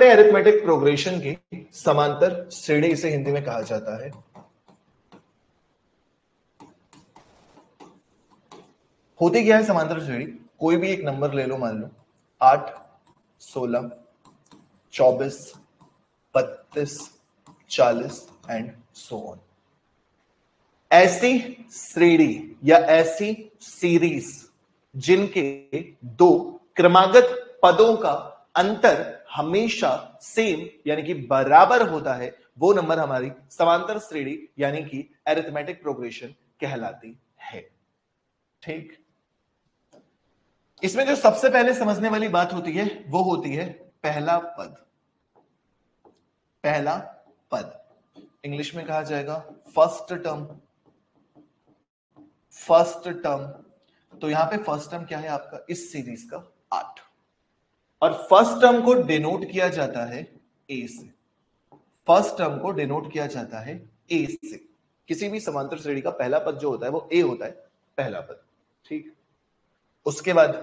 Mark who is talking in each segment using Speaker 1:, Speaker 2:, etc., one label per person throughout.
Speaker 1: करते हैं arithmetic progression की समांतर श्रेणी, इसे हिंदी में कहा जाता है। होती क्या है समांतर श्रेणी? कोई भी एक नंबर ले लो, मान लो 8, 16, 24, 32, 40 एंड सो ऑन। ऐसी श्रेणी या ऐसी सीरीज जिनके दो क्रमागत पदों का अंतर हमेशा सेम यानी कि बराबर होता है, वो नंबर हमारी समांतर श्रेणी यानी कि अरिथमेटिक प्रोग्रेशन कहलाती है। ठीक, इसमें जो सबसे पहले समझने वाली बात होती है वो होती है पहला पद। पहला पद इंग्लिश में कहा जाएगा फर्स्ट टर्म। फर्स्ट टर्म, तो यहां पे फर्स्ट टर्म क्या है आपका इस सीरीज का 8, और फर्स्ट टर्म को डिनोट किया जाता है ए से। फर्स्ट टर्म को डिनोट किया जाता है ए से। किसी भी समांतर श्रेणी का पहला पद जो होता है वो ए होता है, पहला पद। ठीक, उसके बाद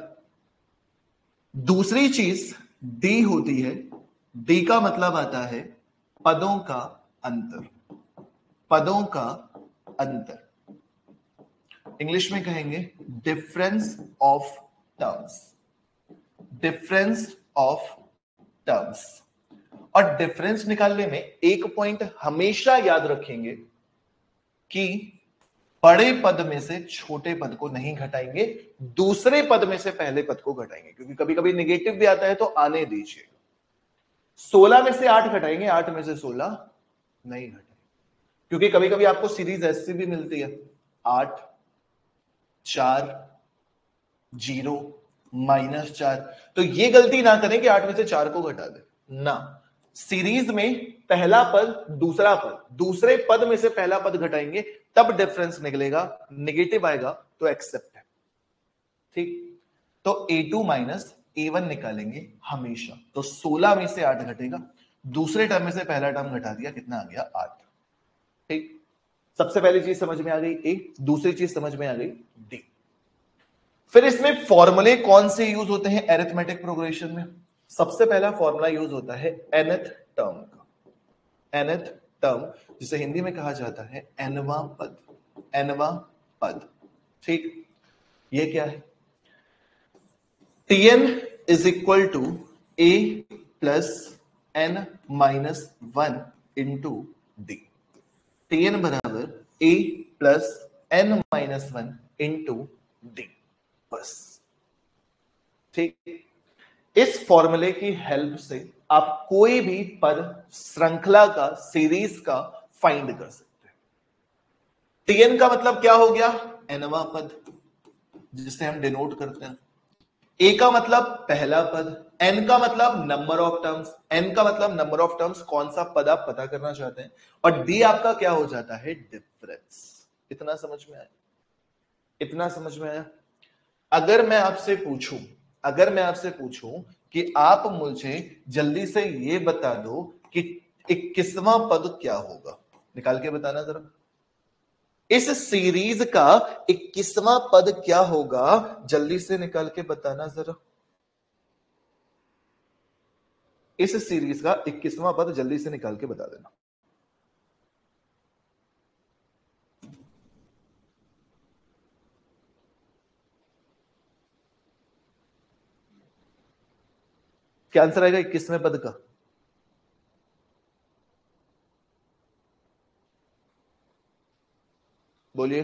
Speaker 1: दूसरी चीज डी होती है। डी का मतलब आता है पदों का अंतर। पदों का अंतर इंग्लिश में कहेंगे difference of terms. Difference of terms. और डिफरेंस निकालने में एक पॉइंट हमेशा याद रखेंगे कि बड़े पद में से छोटे पद को नहीं घटाएंगे, दूसरे पद में से पहले पद को घटाएंगे, क्योंकि कभी कभी नेगेटिव भी आता है तो आने दीजिए। 16 में से 8 घटाएंगे, 8 में से 16 नहीं घटाएंगे, क्योंकि कभी कभी आपको सीरीज ऐसी भी मिलती है 8, 4, 0, -4। तो ये गलती ना करें कि 8 में से 4 को घटा दे ना। सीरीज में पहला पद दूसरा पद, दूसरे पद में से पहला पद घटाएंगे तब डिफरेंस निकलेगा। नेगेटिव आएगा तो एक्सेप्ट है। ठीक, तो A2 माइनस A1 निकालेंगे हमेशा। तो 16 में से 8 घटेगा, दूसरे टर्म में से पहला टर्म घटा दिया, कितना आ गया 8। ठीक, सबसे पहली चीज समझ में आ गई ए, दूसरी चीज समझ में आ गई डी। फिर इसमें फॉर्मूले कौन से यूज होते हैं अरिथमेटिक प्रोग्रेशन में? सबसे पहला फॉर्मूला यूज होता है nth टर्म का। nth टर्म जिसे हिंदी में कहा जाता है nवां पद। nवां पद। ठीक, ये क्या है? Tn is equal to a plus n minus 1 into d. Tn बराबर a plus n minus 1 into d, बस। ठीक, इस फॉर्मूले की हेल्प से आप कोई भी पद श्रृंखला का, सीरीज का फाइंड कर सकते हैं। Tn का मतलब क्या हो गया? nवां पद, जिसे हम डिनोट करते हैं। A का मतलब पहला पद, n का मतलब नंबर ऑफ टर्म्स। n का मतलब नंबर ऑफ टर्म्स, कौन सा पद आप पता करना चाहते हैं। और D आपका क्या हो जाता है? डिफरेंस। इतना समझ में आया? इतना समझ में आया? अगर मैं आपसे पूछूं कि आप मुझे जल्दी से ये बता दो कि 21वां पद क्या होगा, निकाल के बताना जरा। इस सीरीज का 21वां पद क्या होगा, जल्दी से निकाल के बताना जरा। इस सीरीज का 21वां पद जल्दी से निकाल के बता देना। क्या आंसर आएगा 21वें पद का? बोलिए।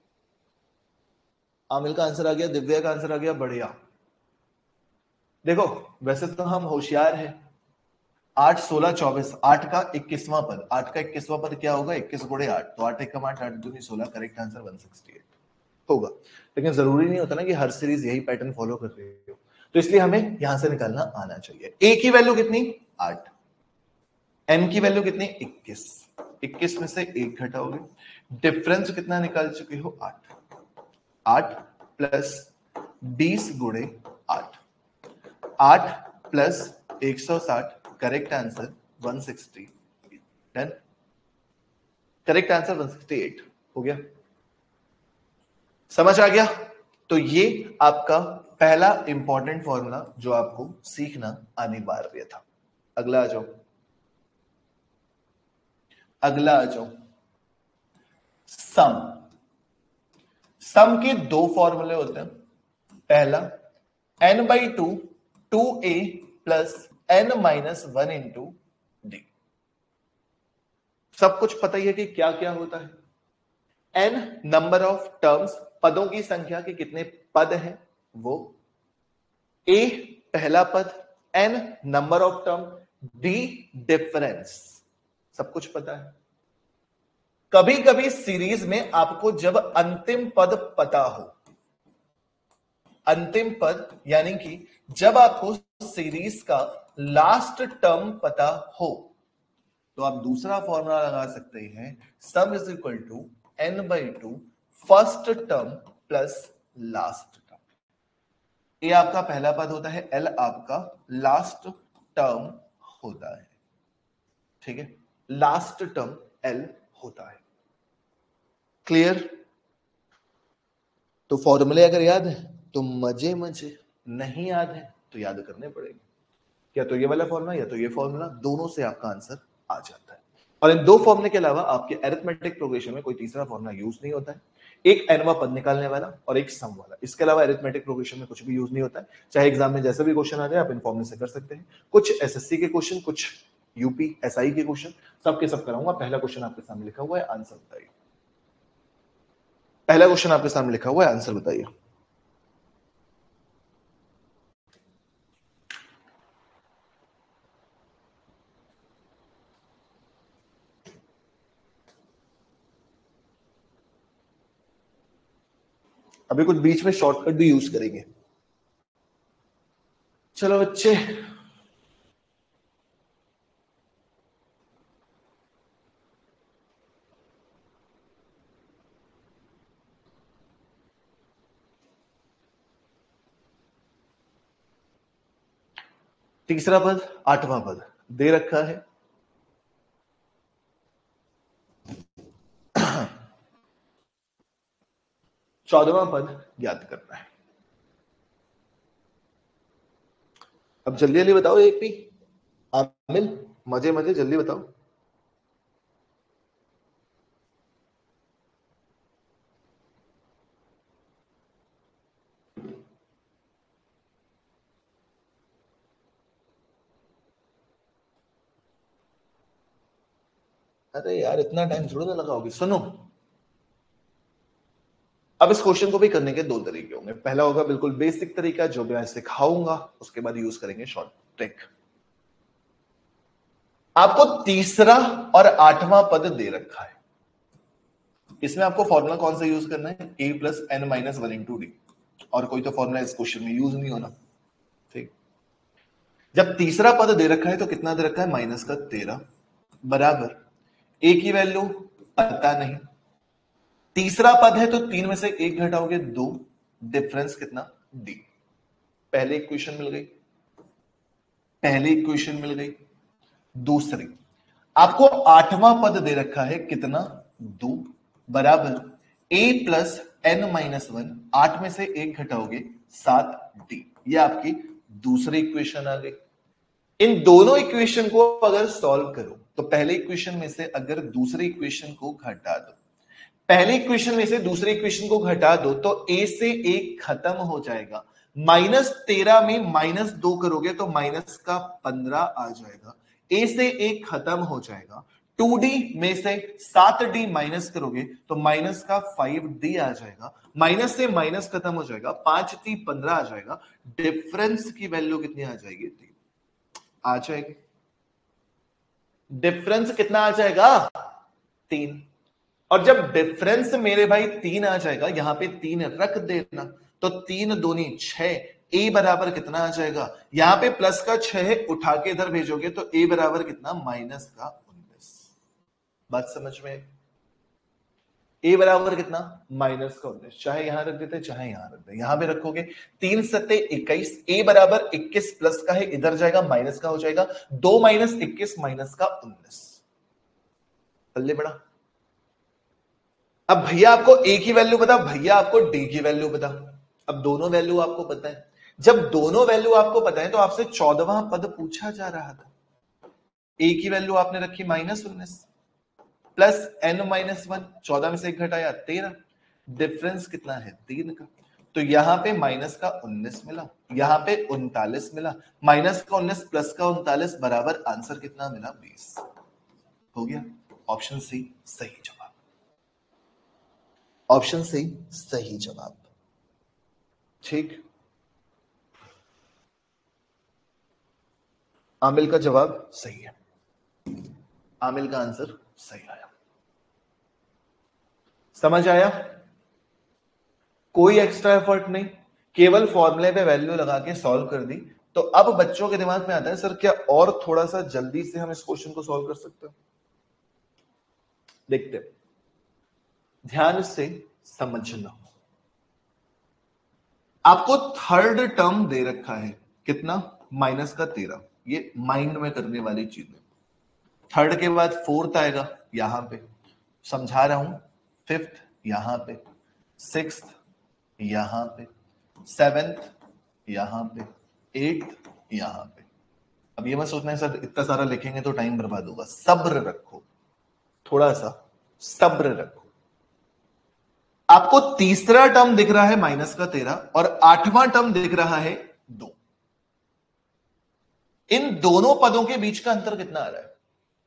Speaker 1: आमिल का आंसर आ गया, दिव्या का आंसर आ गया, बढ़िया। देखो वैसे तो हम होशियार हैं। 8, 16, 24, 8 का 21वां पद। 8 का 21वां पद क्या होगा? 21 गुणे 8, तो 8 एकम 8, 8 दूनी 16। करेक्ट आंसर 168 होगा। लेकिन जरूरी नहीं होता ना कि हर सीरीज यही पैटर्न फॉलो कर रही हो, तो इसलिए हमें यहां से निकालना आना चाहिए। ए की वैल्यू कितनी? 8। एन की वैल्यू कितनी? 21। 21 में से 1 घटाओगे, डिफरेंस कितना निकाल चुके हो? 8। 8 प्लस 20 गुणे 8, 8 plus 160। Correct answer 160। Done. Correct answer 168 हो गया। समझ आ गया? तो ये आपका पहला इंपॉर्टेंट फॉर्मूला जो आपको सीखना अनिवार्य था। अगला आ जाओ, अगला आ जाओ। सम, सम के दो फॉर्मूले होते हैं। पहला n/2 2a plus n-1 into D. सब कुछ पता ही है कि क्या क्या होता है। n नंबर ऑफ टर्म्स, पदों की संख्या के कितने पद हैं वो, a पहला पद, n number of term, d difference, सब कुछ पता है। कभी कभी सीरीज में आपको जब अंतिम पद पता हो, अंतिम पद यानी कि जब आपको सीरीज का लास्ट टर्म पता हो, तो आप दूसरा फॉर्मूला लगा सकते हैं, sum is equal to n/2 first term plus last term. A आपका पहला पद होता है, एल आपका लास्ट टर्म होता है, ठीक है, लास्ट टर्म एल होता है। क्लियर? तो फॉर्मूले अगर याद है तो मजे मजे, नहीं याद है तो याद करने पड़ेंगे। या तो ये वाला फॉर्मूला या तो ये फॉर्मूला, दोनों से आपका आंसर आ जाता है। और इन दो फॉर्मूले के अलावा आपके अरिथमेटिक प्रोग्रेशन में कोई तीसरा फॉर्मूला यूज नहीं होता है। एक एनवा पद निकालने वाला और एक सम वाला, इसके अलावा अरिथमेटिक प्रोग्रेशन में कुछ भी यूज नहीं होता है। चाहे एग्जाम में जैसा भी क्वेश्चन आ जाए आप इन फॉर्मूले से कर सकते हैं। कुछ एसएससी के क्वेश्चन, कुछ यूपी एसआई के क्वेश्चन, सबके सब कराऊंगा। पहला क्वेश्चन आपके सामने लिखा हुआ है, आंसर बताइए। पहला क्वेश्चन आपके सामने लिखा हुआ है, आंसर बताइए। अभी कुछ बीच में शॉर्टकट भी यूज करेंगे। चलो बच्चे, तीसरा पद, आठवां पद दे रखा है। चौदहवां पद ज्ञात करना है। अब जल्दी जल्दी बताओ, एक भी आमिल, मजे मजे जल्दी बताओ। अरे यार इतना टाइम थोड़ा ना लगाओगे, सुनो। अब इस क्वेश्चन को भी करने के दो तरीके होंगे। पहला होगा बिल्कुल बेसिक तरीका जो मैं सिखाऊंगा, उसके बाद यूज करेंगे शॉर्ट ट्रिक। आपको तीसरा और आठवां पद दे रखा है, इसमें आपको फॉर्मूला कौन सा यूज करना है, a plus n-1 into D. और कोई तो फॉर्मूला इस क्वेश्चन में यूज नहीं होना, ठीक। जब तीसरा पद दे रखा है तो कितना दे रखा है, -13 बराबर a की वैल्यू पता नहीं, तीसरा पद है तो 3 में से 1 घटाओगे 2, डिफरेंस कितना, d। पहले इक्वेशन मिल गई, पहली इक्वेशन मिल गई। दूसरी, आपको आठवां पद दे रखा है कितना, 2 बराबर a प्लस n-1, 8 में से 1 घटाओगे 7d। ये आपकी दूसरी इक्वेशन आ गई। इन दोनों इक्वेशन को अगर सॉल्व करो तो पहले इक्वेशन में से अगर दूसरी इक्वेशन को घटा दो, पहले इक्वेशन में से दूसरे इक्वेशन को घटा दो तो a से 1 खत्म हो जाएगा, -13 में -2 करोगे तो -15 आ जाएगा, a से 1 खत्म हो जाएगा। 2d में से 7d माइनस करोगे तो -5d आ जाएगा, माइनस से माइनस खत्म हो जाएगा, 5 15 आ जाएगा, डिफरेंस की वैल्यू कितनी आ जाएगी, 3 आ जाएगी। डिफरेंस कितना आ जाएगा, 3। और जब डिफरेंस मेरे भाई 3 आ जाएगा, यहां पे 3 रख देना, तो 3 दूनी 6, ए बराबर कितना आ जाएगा, यहां पे प्लस का 6 उठा के इधर भेजोगे तो ए बराबर कितना, -19। बात समझ में, ए बराबर कितना, -19। चाहे यहां रख देते चाहे यहां रख दे, यहां पे रखोगे 3 सत्ते 21, ए बराबर 21 प्लस का है, इधर जाएगा माइनस का हो जाएगा, 2 - 21 -19। पल्ले बड़ा। अब भैया आपको ए की वैल्यू बता, भैया आपको डी की वैल्यू बता। अब दोनों वैल्यू आपको पता है, जब दोनों वैल्यू आपको पता है तो आपसे 14वां पद पूछा जा रहा था। ए की वैल्यू आपने रखी -19 प्लस n-1, 14 में से 1 घटाया 13, डिफरेंस कितना है 3 का। तो यहां पे माइनस का 19 मिला, यहां पे 39 मिला, माइनस का 19 प्लस का 39 बराबर आंसर कितना मिला 20। हो गया। ऑप्शन सी सही जवाब, ऑप्शन सी सही जवाब। ठीक, आमिल का जवाब सही है, आमिल का आंसर सही आया। समझ आया? कोई एक्स्ट्रा एफर्ट नहीं, केवल फॉर्मूले पे वैल्यू लगा के सॉल्व कर दी। तो अब बच्चों के दिमाग में आता है सर क्या और थोड़ा सा जल्दी से हम इस क्वेश्चन को सॉल्व कर सकते हो? देखते हैं, ध्यान से समझना। आपको थर्ड टर्म दे रखा है कितना, -13। ये माइंड में करने वाली चीज है। थर्ड के बाद फोर्थ आएगा यहां पे, समझा रहा हूं, फिफ्थ यहां पे, सिक्स्थ यहां पे, सेवेंथ यहां पे, एट्थ यहां पे। अब ये मत सोचना है सर इतना सारा लिखेंगे तो टाइम बर्बाद होगा, सब्र रखो, थोड़ा सा सब्र रखो। आपको तीसरा टर्म दिख रहा है -13 और 8वां टर्म दिख रहा है 2। इन दोनों पदों के बीच का अंतर कितना आ रहा है?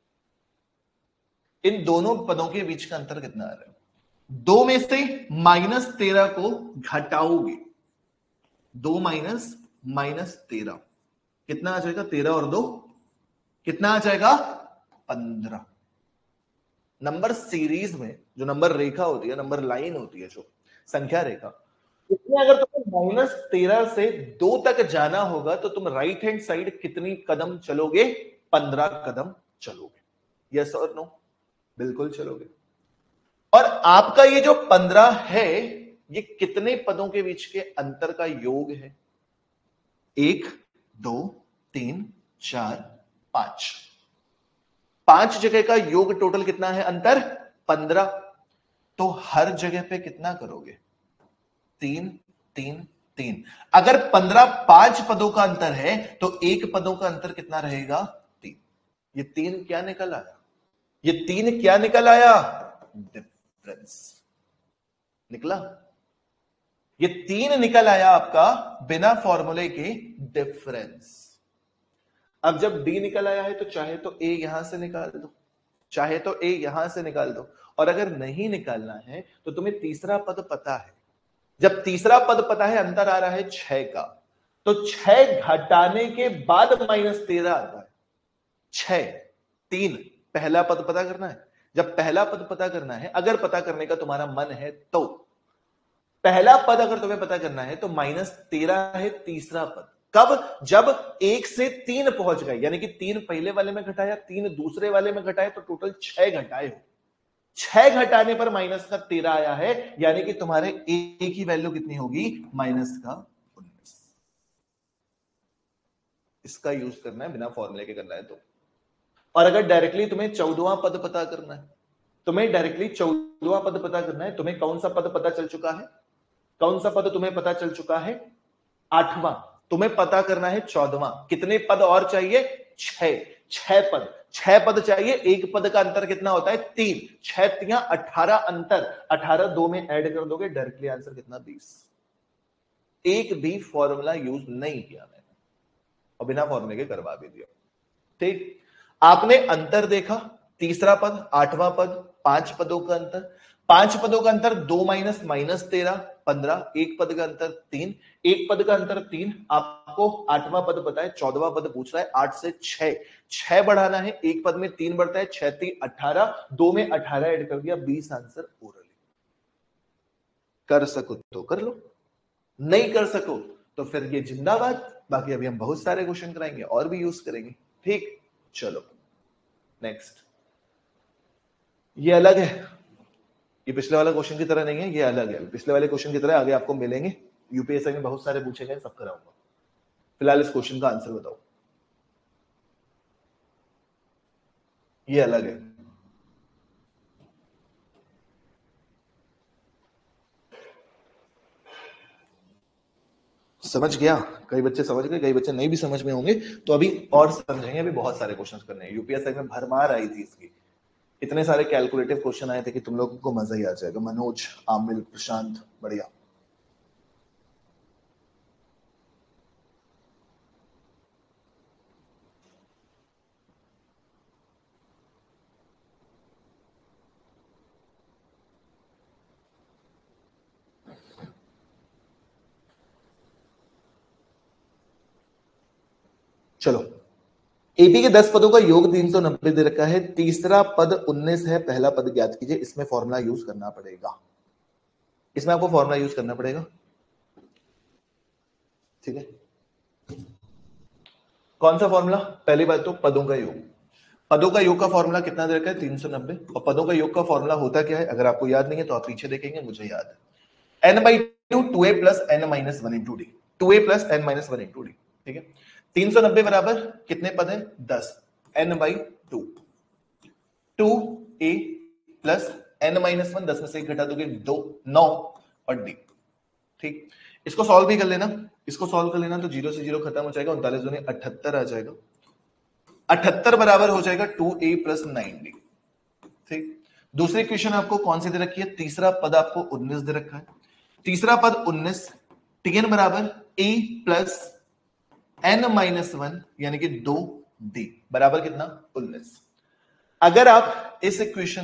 Speaker 1: इन दोनों पदों के बीच का अंतर कितना आ रहा है? 2 में से -13 को घटाओगे, 2 माइनस -13 कितना आ जाएगा? 13 और 2 कितना आ जाएगा? 15। नंबर सीरीज में जो नंबर रेखा होती है, नंबर लाइन होती है, जो संख्या रेखा, इसमें अगर तुम्हें -13 से 2 तक जाना होगा तो तुम राइट हैंड साइड कितनी कदम चलोगे? 15 कदम चलोगे। यस और नो? बिल्कुल चलोगे। और आपका ये जो 15 है, ये कितने पदों के बीच के अंतर का योग है? 1, 2, 3, 4, 5। 5 जगह का योग टोटल कितना है अंतर? 15। तो हर जगह पे कितना करोगे? 3, 3, 3। अगर 15 5 पदों का अंतर है तो एक पदों का अंतर कितना रहेगा? 3। ये 3 क्या निकल आया? ये 3 क्या निकल आया? डिफरेंस निकला। ये 3 निकल आया आपका बिना फॉर्मूले के डिफरेंस। अब जब डी निकल आया है तो चाहे तो ए यहां से निकाल दो, चाहे तो ए यहां से निकाल दो, और अगर नहीं निकालना है तो तुम्हें तीसरा पद पता है। जब तीसरा पद पता है, अंतर आ रहा है 6 का, तो 6 घटाने के बाद -13 आता है। 6, 3, पहला पद पता करना है। जब पहला पद पता करना है, अगर पता करने का तुम्हारा मन है तो पहला पद अगर तुम्हें पता करना है तो -13 है तीसरा पद। कब? जब 1 से 3 पहुंच गए, यानी कि 3 पहले वाले में घटाया, 3 दूसरे वाले में घटाए, तो टोटल 6 घटाए हो। 6 घटाने पर -13 आया है, यानी कि तुम्हारे ए की वैल्यू कितनी होगी? -19। इसका यूज करना है, बिना फॉर्मूले के करना है तो। और अगर डायरेक्टली तुम्हें 14वां पद पता करना है, तुम्हें डायरेक्टली 14वां पद पता करना है, तुम्हें कौन सा पद पता चल चुका है? कौन सा पद तुम्हें पता चल चुका है? 8वां। तुम्हें पता करना है 14वां। कितने पद और चाहिए? 6। 6 पद, 6 पद चाहिए। एक पद का अंतर कितना होता है? 3। 6 3 18 अंतर, 18 2 में ऐड कर दोगे, डायरेक्टली आंसर कितना? 20। एक भी फॉर्मूला यूज नहीं किया मैंने, और बिना फॉर्मूले के करवा भी दिया। ठीक, आपने अंतर देखा, तीसरा पद, 8वां पद, 5 पदों का अंतर। 5 पदों का अंतर 2 माइनस -13 15। एक पद का अंतर 3, एक पद का अंतर 3। आपको 8वां पद पता है, 14वां पद पूछ रहा है। 8 से 6, 6 बढ़ाना है, एक पद में 3 बढ़ता है, 6 3 18, 2 में 18 ऐड कर दिया, 20 आंसर ओरली। कर सको तो कर लो, नहीं कर सको तो फिर ये जिंदाबाद। बाकी अभी हम बहुत सारे क्वेश्चन कराएंगे और भी यूज करेंगे। ठीक, चलो नेक्स्ट। ये अलग है, ये पिछले वाला क्वेश्चन की तरह नहीं है, ये अलग है। पिछले वाले क्वेश्चन की तरह आगे आपको मिलेंगे, यूपीएससी में बहुत सारे पूछे गए, सब कराऊंगा। फिलहाल इस क्वेश्चन का आंसर बताओ। ये अलग है। समझ गया? कई बच्चे समझ गए, कई बच्चे नहीं भी समझ में होंगे, तो अभी और समझेंगे। अभी बहुत सारे क्वेश्चंस करने हैं। यूपीएससी में भरमार आई थी इसकी, इतने सारे कैलकुलेटिव क्वेश्चन आए थे कि तुम लोगों को मजा ही आ जाएगा। मनोज, आमिल, प्रशांत, बढ़िया। चलो, एपी के 10 पदों का योग 390 दे रखा है, तीसरा पद 19 है, पहला पद ज्ञात कीजिए। इसमें फॉर्मूला यूज करना पड़ेगा, इसमें आपको फॉर्मूला यूज करना पड़ेगा, ठीक है। कौन सा फॉर्मूला? पहली बात तो पदों का योग, पदों का योग का फॉर्मूला कितना दे रखा है? 390। और पदों का योग का फॉर्मूला होता क्या है? अगर आपको याद नहीं है तो आप पीछे देखेंगे, मुझे याद है। n/2 2a plus n minus 1 into d, 2a plus n minus 1 into D, ठीक है। 390 बराबर कितने पद है? 10, n/2, 2a plus n minus 1, 10 में से 1 घटा दोगे 2, 9 और डी, ठीक। इसको सॉल्व भी कर लेना, इसको सॉल्व कर लेना तो 0 से 0 खत्म हो जाएगा, 39 दूनी 78 आ जाएगा। 78 बराबर हो जाएगा 2a प्लस 9d, ठीक। दूसरी इक्वेशन आपको कौन सी दे रखी है? तीसरा पद आपको 19 दे रखा है, तीसरा पद 19, tn बराबर a प्लस n माइनस 1 यानी कि 2d बराबर कितना? 19। अगर आप इस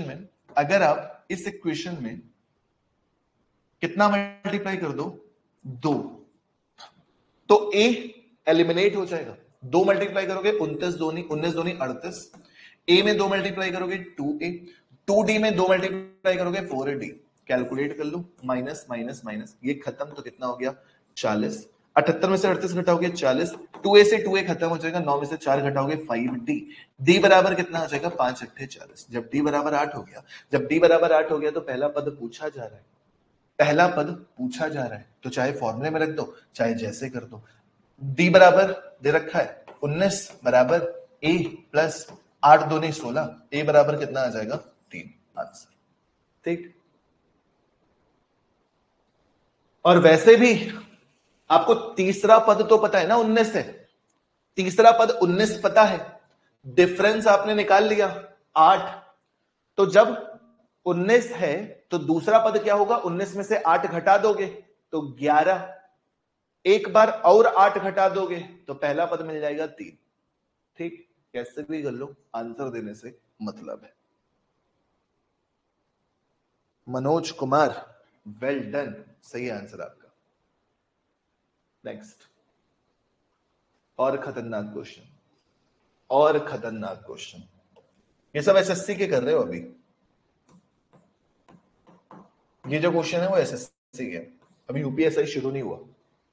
Speaker 1: इक्वेशन में कितना मल्टीप्लाई कर दो? 2, तो a एलिमिनेट हो जाएगा। 2 मल्टीप्लाई करोगे 19 दूनी 38, a में 2 मल्टीप्लाई करोगे 2a, 2d में 2 मल्टीप्लाई करोगे 4d, कैलकुलेट कर लो, माइनस माइनस माइनस, ये खत्म तो कितना हो गया? 40। 78 में से 38 घटाओगे 40, 2a से 2a खत्म हो जाएगा, 9 में से 4 घटाओगे 5d, d बराबर कितना हो जाएगा? 5 अट्ठे 40। जब d बराबर 8 हो गया, तो पहला पद पूछा जा रहा है, पहला पद पूछा जा रहा है, तो चाहे फॉर्मूले में रख दो, चाहे जैसे कर दो। डी बराबर दे रखा है 19 बराबर ए प्लस 8 दूनी 16, ए बराबर कितना आ जाएगा? 3, आंसर, ठीक। और वैसे भी आपको तीसरा पद तो पता है ना 19 है, तीसरा पद 19 पता है, डिफरेंस आपने निकाल लिया 8, तो जब 19 है तो दूसरा पद क्या होगा? 19 में से 8 घटा दोगे तो 11, एक बार और 8 घटा दोगे तो पहला पद मिल जाएगा 3, ठीक। कैसे भी कर लो, आंसर देने से मतलब है। मनोज कुमार, वेल डन, सही आंसर आपका। नेक्स्ट, और खतरनाक क्वेश्चन, और खतरनाक क्वेश्चन, ये सब एसएससी के कर रहे हो अभी, ये जो क्वेश्चन है वो एसएससी के, अभी यूपीएससी शुरू नहीं हुआ।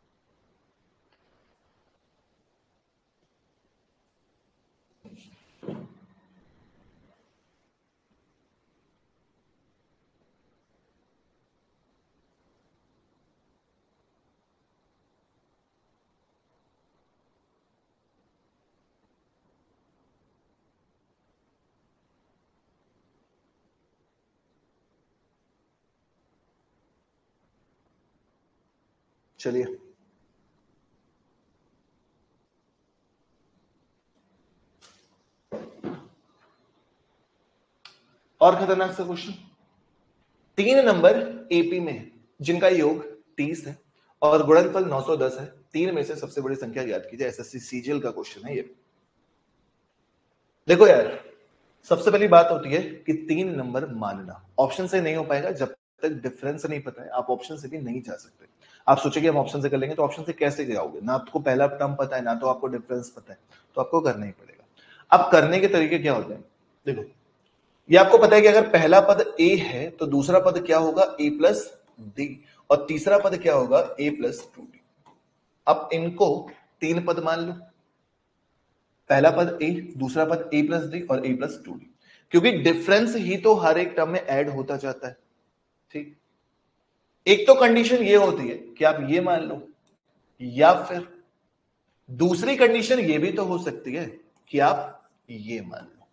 Speaker 1: चलिए, और खतरनाक सा क्वेश्चन, 3 नंबर एपी में है जिनका योग 30 है और गुणनफल 910 है, 3 में से सबसे बड़ी संख्या ज्ञात कीजिए। एसएससी सीजीएल का क्वेश्चन है ये। देखो यार, सबसे पहली बात होती है कि 3 नंबर मानना, ऑप्शन से नहीं हो पाएगा जब तक डिफरेंस नहीं पता है, आप ऑप्शन से भी नहीं जा सकते। आप सोचेंगे हम ऑप्शन से कर लेंगे, तो ऑप्शन से कैसे जाओगे? ना आपको पहला टर्म पता है, ना तो आपको डिफरेंस पता है, तो आपको करना ही पड़ेगा। अब करने के तरीके क्या होते हैं? देखो, ये आपको पता है कि अगर पहला पद a है तो दूसरा पद क्या होगा? a प्लस डी, और तीसरा पद क्या होगा? a plus 2d। अब इनको 3 पद मान लो, पहला पद a, दूसरा पद a प्लस डी और a प्लस 2d, क्योंकि डिफरेंस ही तो हर एक टर्म में ऐड होता जाता है, ठीक। एक तो कंडीशन ये होती है कि आप ये मान लो, या फिर दूसरी कंडीशन ये भी तो हो सकती है कि आप ये मान लो,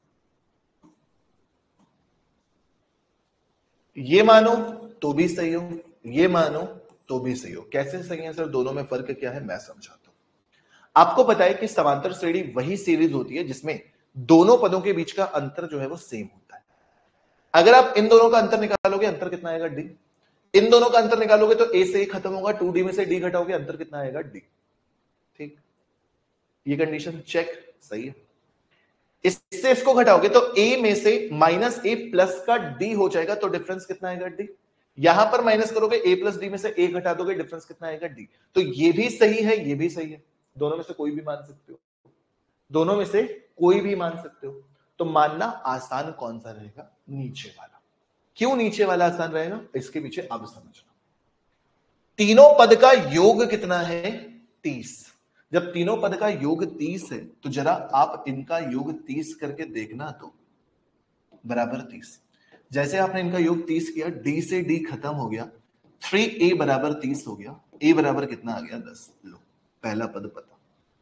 Speaker 1: ये मानो तो भी सही हो, ये मानो तो भी सही हो। कैसे सही है सर, दोनों में फर्क क्या है मैं समझाता हूं। आपको पता है कि समांतर श्रेणी वही सीरीज होती है जिसमें दोनों पदों के बीच का अंतर जो है वो सेम होता है। अगर आप इन दोनों का अंतर निकालोगे, अंतर कितना आएगा डी। इन दोनों का अंतर निकालोगे तो ए से ए खत्म होगा, 2d में से डी घटाओगे, अंतर कितना आएगा डी। ठीक, ये कंडीशन चेक सही है। इससे इसको घटाओगे तो a में से माइनस ए प्लस का d हो जाएगा, तो डिफरेंस कितना आएगा d। यहां पर माइनस करोगे a प्लस डी में से a घटा दोगे, डिफरेंस कितना आएगा d। तो ये भी सही है, ये भी सही है, दोनों में से कोई भी मान सकते हो, दोनों में से कोई भी मान सकते हो। तो मानना आसान कौन सा रहेगा, नीचे वाला। क्यों नीचे वाला आसान रहेगा, इसके पीछे अब समझना। तीनों पद का योग कितना है 30। जब तीनों पद का योग 30 है तो जरा आप इनका योग 30 करके देखना, तो बराबर 30। जैसे आपने इनका योग 30 किया, डी से डी खत्म हो गया, 3a बराबर 30 हो गया, a बराबर कितना आ गया 10। लो पहला पद पता,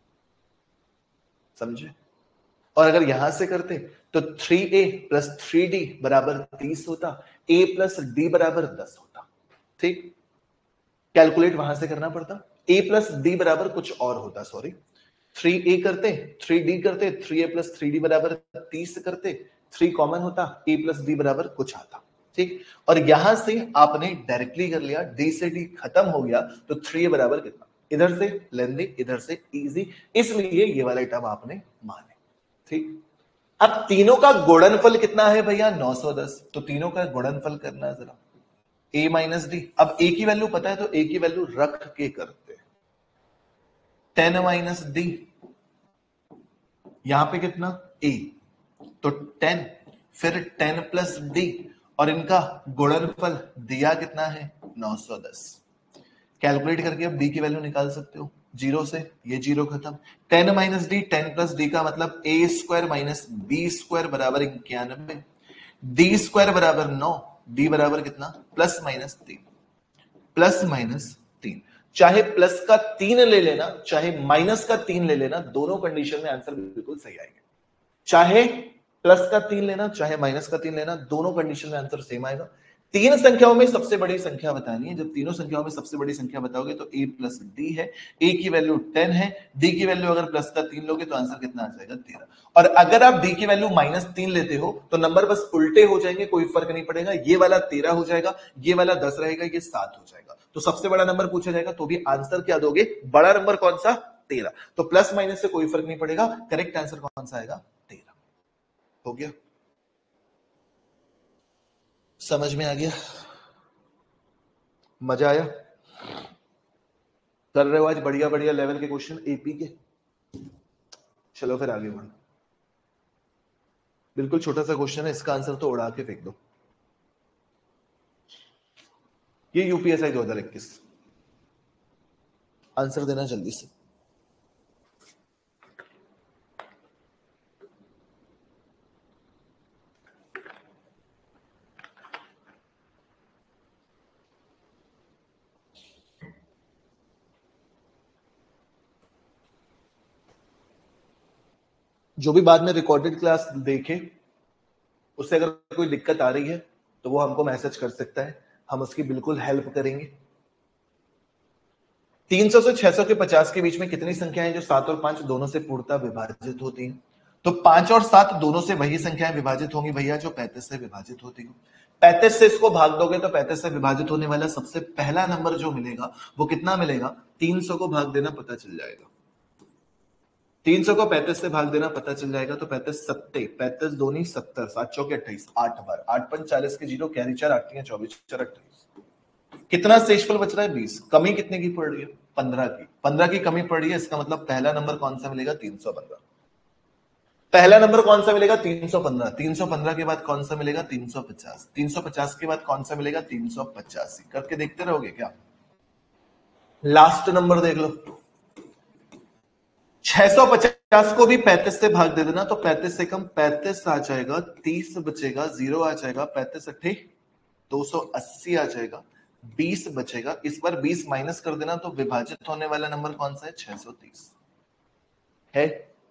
Speaker 1: समझे। और अगर यहां से करते तो 3a प्लस 3d बराबर 30 होता, a प्लस d बराबर 10 होता। ठीक, कैलकुलेट वहां से करना पड़ता, a प्लस डी बराबर कुछ और होता, सॉरी 3a करते 3d करते, 3a प्लस 3d बराबर 30 करते, 3 कॉमन होता, a प्लस डी बराबर कुछ आता। ठीक, और यहां से आपने डायरेक्टली कर लिया, d से d खत्म हो गया, तो 3a बराबर कितना, इधर से लेंदी इधर से इजी, इसलिए ये वाला टर्म आपने माने। ठीक, अब तीनों का गुणनफल कितना है भैया 910, तो तीनों का गुणनफल करना है जरा, a माइनस डी। अब a की वैल्यू पता है तो a की वैल्यू रख के करते हैं, 10 माइनस डी, यहां पे कितना a, तो 10, फिर 10 प्लस डी, और इनका गुणनफल दिया कितना है 910। कैलकुलेट करके अब d की वैल्यू निकाल सकते हो, जीरो से ये जीरो खत्म, 10 माइनस डी, 10 प्लस डी का मतलब a square minus b square बराबर 91, डी स्क्वायर बराबर 9, डी बराबर कितना प्लस माइनस 3, प्लस माइनस 3। चाहे प्लस का 3 ले लेना, चाहे माइनस का 3 ले लेना, दोनों कंडीशन में आंसर बिल्कुल सही आएगा। चाहे प्लस का 3 लेना, चाहे माइनस का 3 लेना, दोनों कंडीशन में आंसर सेम आएगा। तीन संख्याओं में सबसे बड़ी संख्या बतानी है, जब तीनों संख्याओं में सबसे बड़ी संख्या बताओगे तो a प्लस डी है, a की वैल्यू 10 है, d की वैल्यू अगर प्लस का 3 लोगे तो आंसर कितना आ जाएगा 13। और अगर आप d की वैल्यू माइनस 3 लेते हो तो नंबर बस उल्टे हो जाएंगे, कोई फर्क नहीं पड़ेगा, ये वाला 13 हो जाएगा, ये वाला 10 रहेगा, ये 7 हो जाएगा। तो सबसे बड़ा नंबर पूछा जाएगा तो भी आंसर क्या दोगे, बड़ा नंबर कौन सा 13। तो प्लस माइनस से कोई फर्क नहीं पड़ेगा, करेक्ट आंसर कौन सा आएगा 13। हो गया, समझ में आ गया, मजा आया, कर रहे हो आज बढ़िया बढ़िया लेवल के क्वेश्चन एपी के। चलो फिर आगे बढ़ो, बिल्कुल छोटा सा क्वेश्चन है, इसका आंसर तो उड़ा के फेंक दो। ये यूपीएसआई 2021, आंसर देना जल्दी से। जो भी बाद में रिकॉर्डेड क्लास देखे, उससे अगर कोई दिक्कत आ रही है तो वो हमको मैसेज कर सकता है, हम उसकी बिल्कुल हेल्प करेंगे। 300 से 600 के 50 के बीच में कितनी संख्याएं जो 7 और 5 दोनों से पूर्णतः विभाजित होती हैं, तो 5 और 7 दोनों से वही संख्याएं विभाजित होंगी भैया जो 35 से विभाजित होती हो। 35 से इसको भाग दोगे तो 35 से विभाजित होने वाला सबसे पहला नंबर जो मिलेगा वो कितना मिलेगा, 300 को भाग देना पता चल जाएगा, 300 को 35 से भाग देना पता चल जाएगा। तो 35 सत्ते 35 दूनी 70, 7 चौके 28, 8 बार 8 5 40 के जीरो, कैरी 4 8 24 4 28, कितना शेषफल बच रहा है 20। कमी कितने की पड़ रही है 15 की, 15 की कमी पड़ रही है, इसका मतलब पहला नंबर कौन सा मिलेगा 315। पहला नंबर कौन सा मिलेगा 315, 315 के बाद कौन सा मिलेगा 350, 350 के बाद कौन सा मिलेगा 385। करके देखते रहोगे क्या, लास्ट नंबर देख लो, 650 को भी 35 से भाग दे देना तो 35 से कम 35 आ जाएगा, 30 बचेगा, 0 आ जाएगा, 35 अट्ठे 280 आ जाएगा, 20 बचेगा, इस पर 20 माइनस कर देना तो विभाजित होने वाला नंबर कौन सा है 630 है,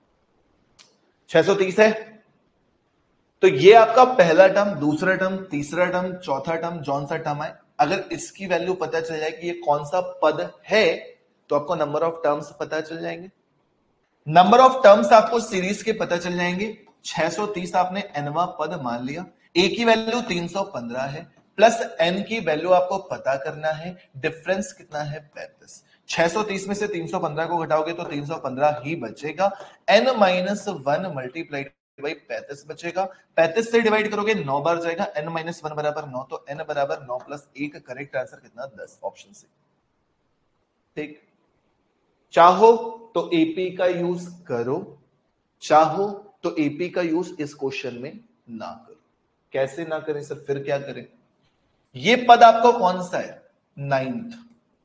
Speaker 1: 630 है। तो ये आपका पहला टर्म, दूसरा टर्म, तीसरा टर्म, चौथा टर्म, जौन सा टर्म है अगर इसकी वैल्यू पता चल जाए कि ये कौन सा पद है तो आपको नंबर ऑफ टर्म्स पता चल जाएंगे। नंबर ऑफ टर्म्स आपको सीरीज के पता चल जाएंगे। 630 आपने nवा पद मान लिया, a की वैल्यू 315 है, प्लस n की वैल्यू आपको पता करना है, डिफरेंस कितना है 35। 630 में से 315 को घटाओगे तो 315 ही बचेगा, n माइनस 1 मल्टीप्लाइड बाई 35 बचेगा। 35 से डिवाइड करोगे 9 बार जाएगा, n माइनस 1 बराबर 9, तो n बराबर 9 प्लस 1, करेक्ट आंसर कितना 10, ऑप्शन सी। ठीक, चाहो तो एपी का यूज करो, चाहो तो एपी का यूज इस क्वेश्चन में ना करो। कैसे ना करें सर, फिर क्या करें? ये पद आपको कौन सा है? 9th।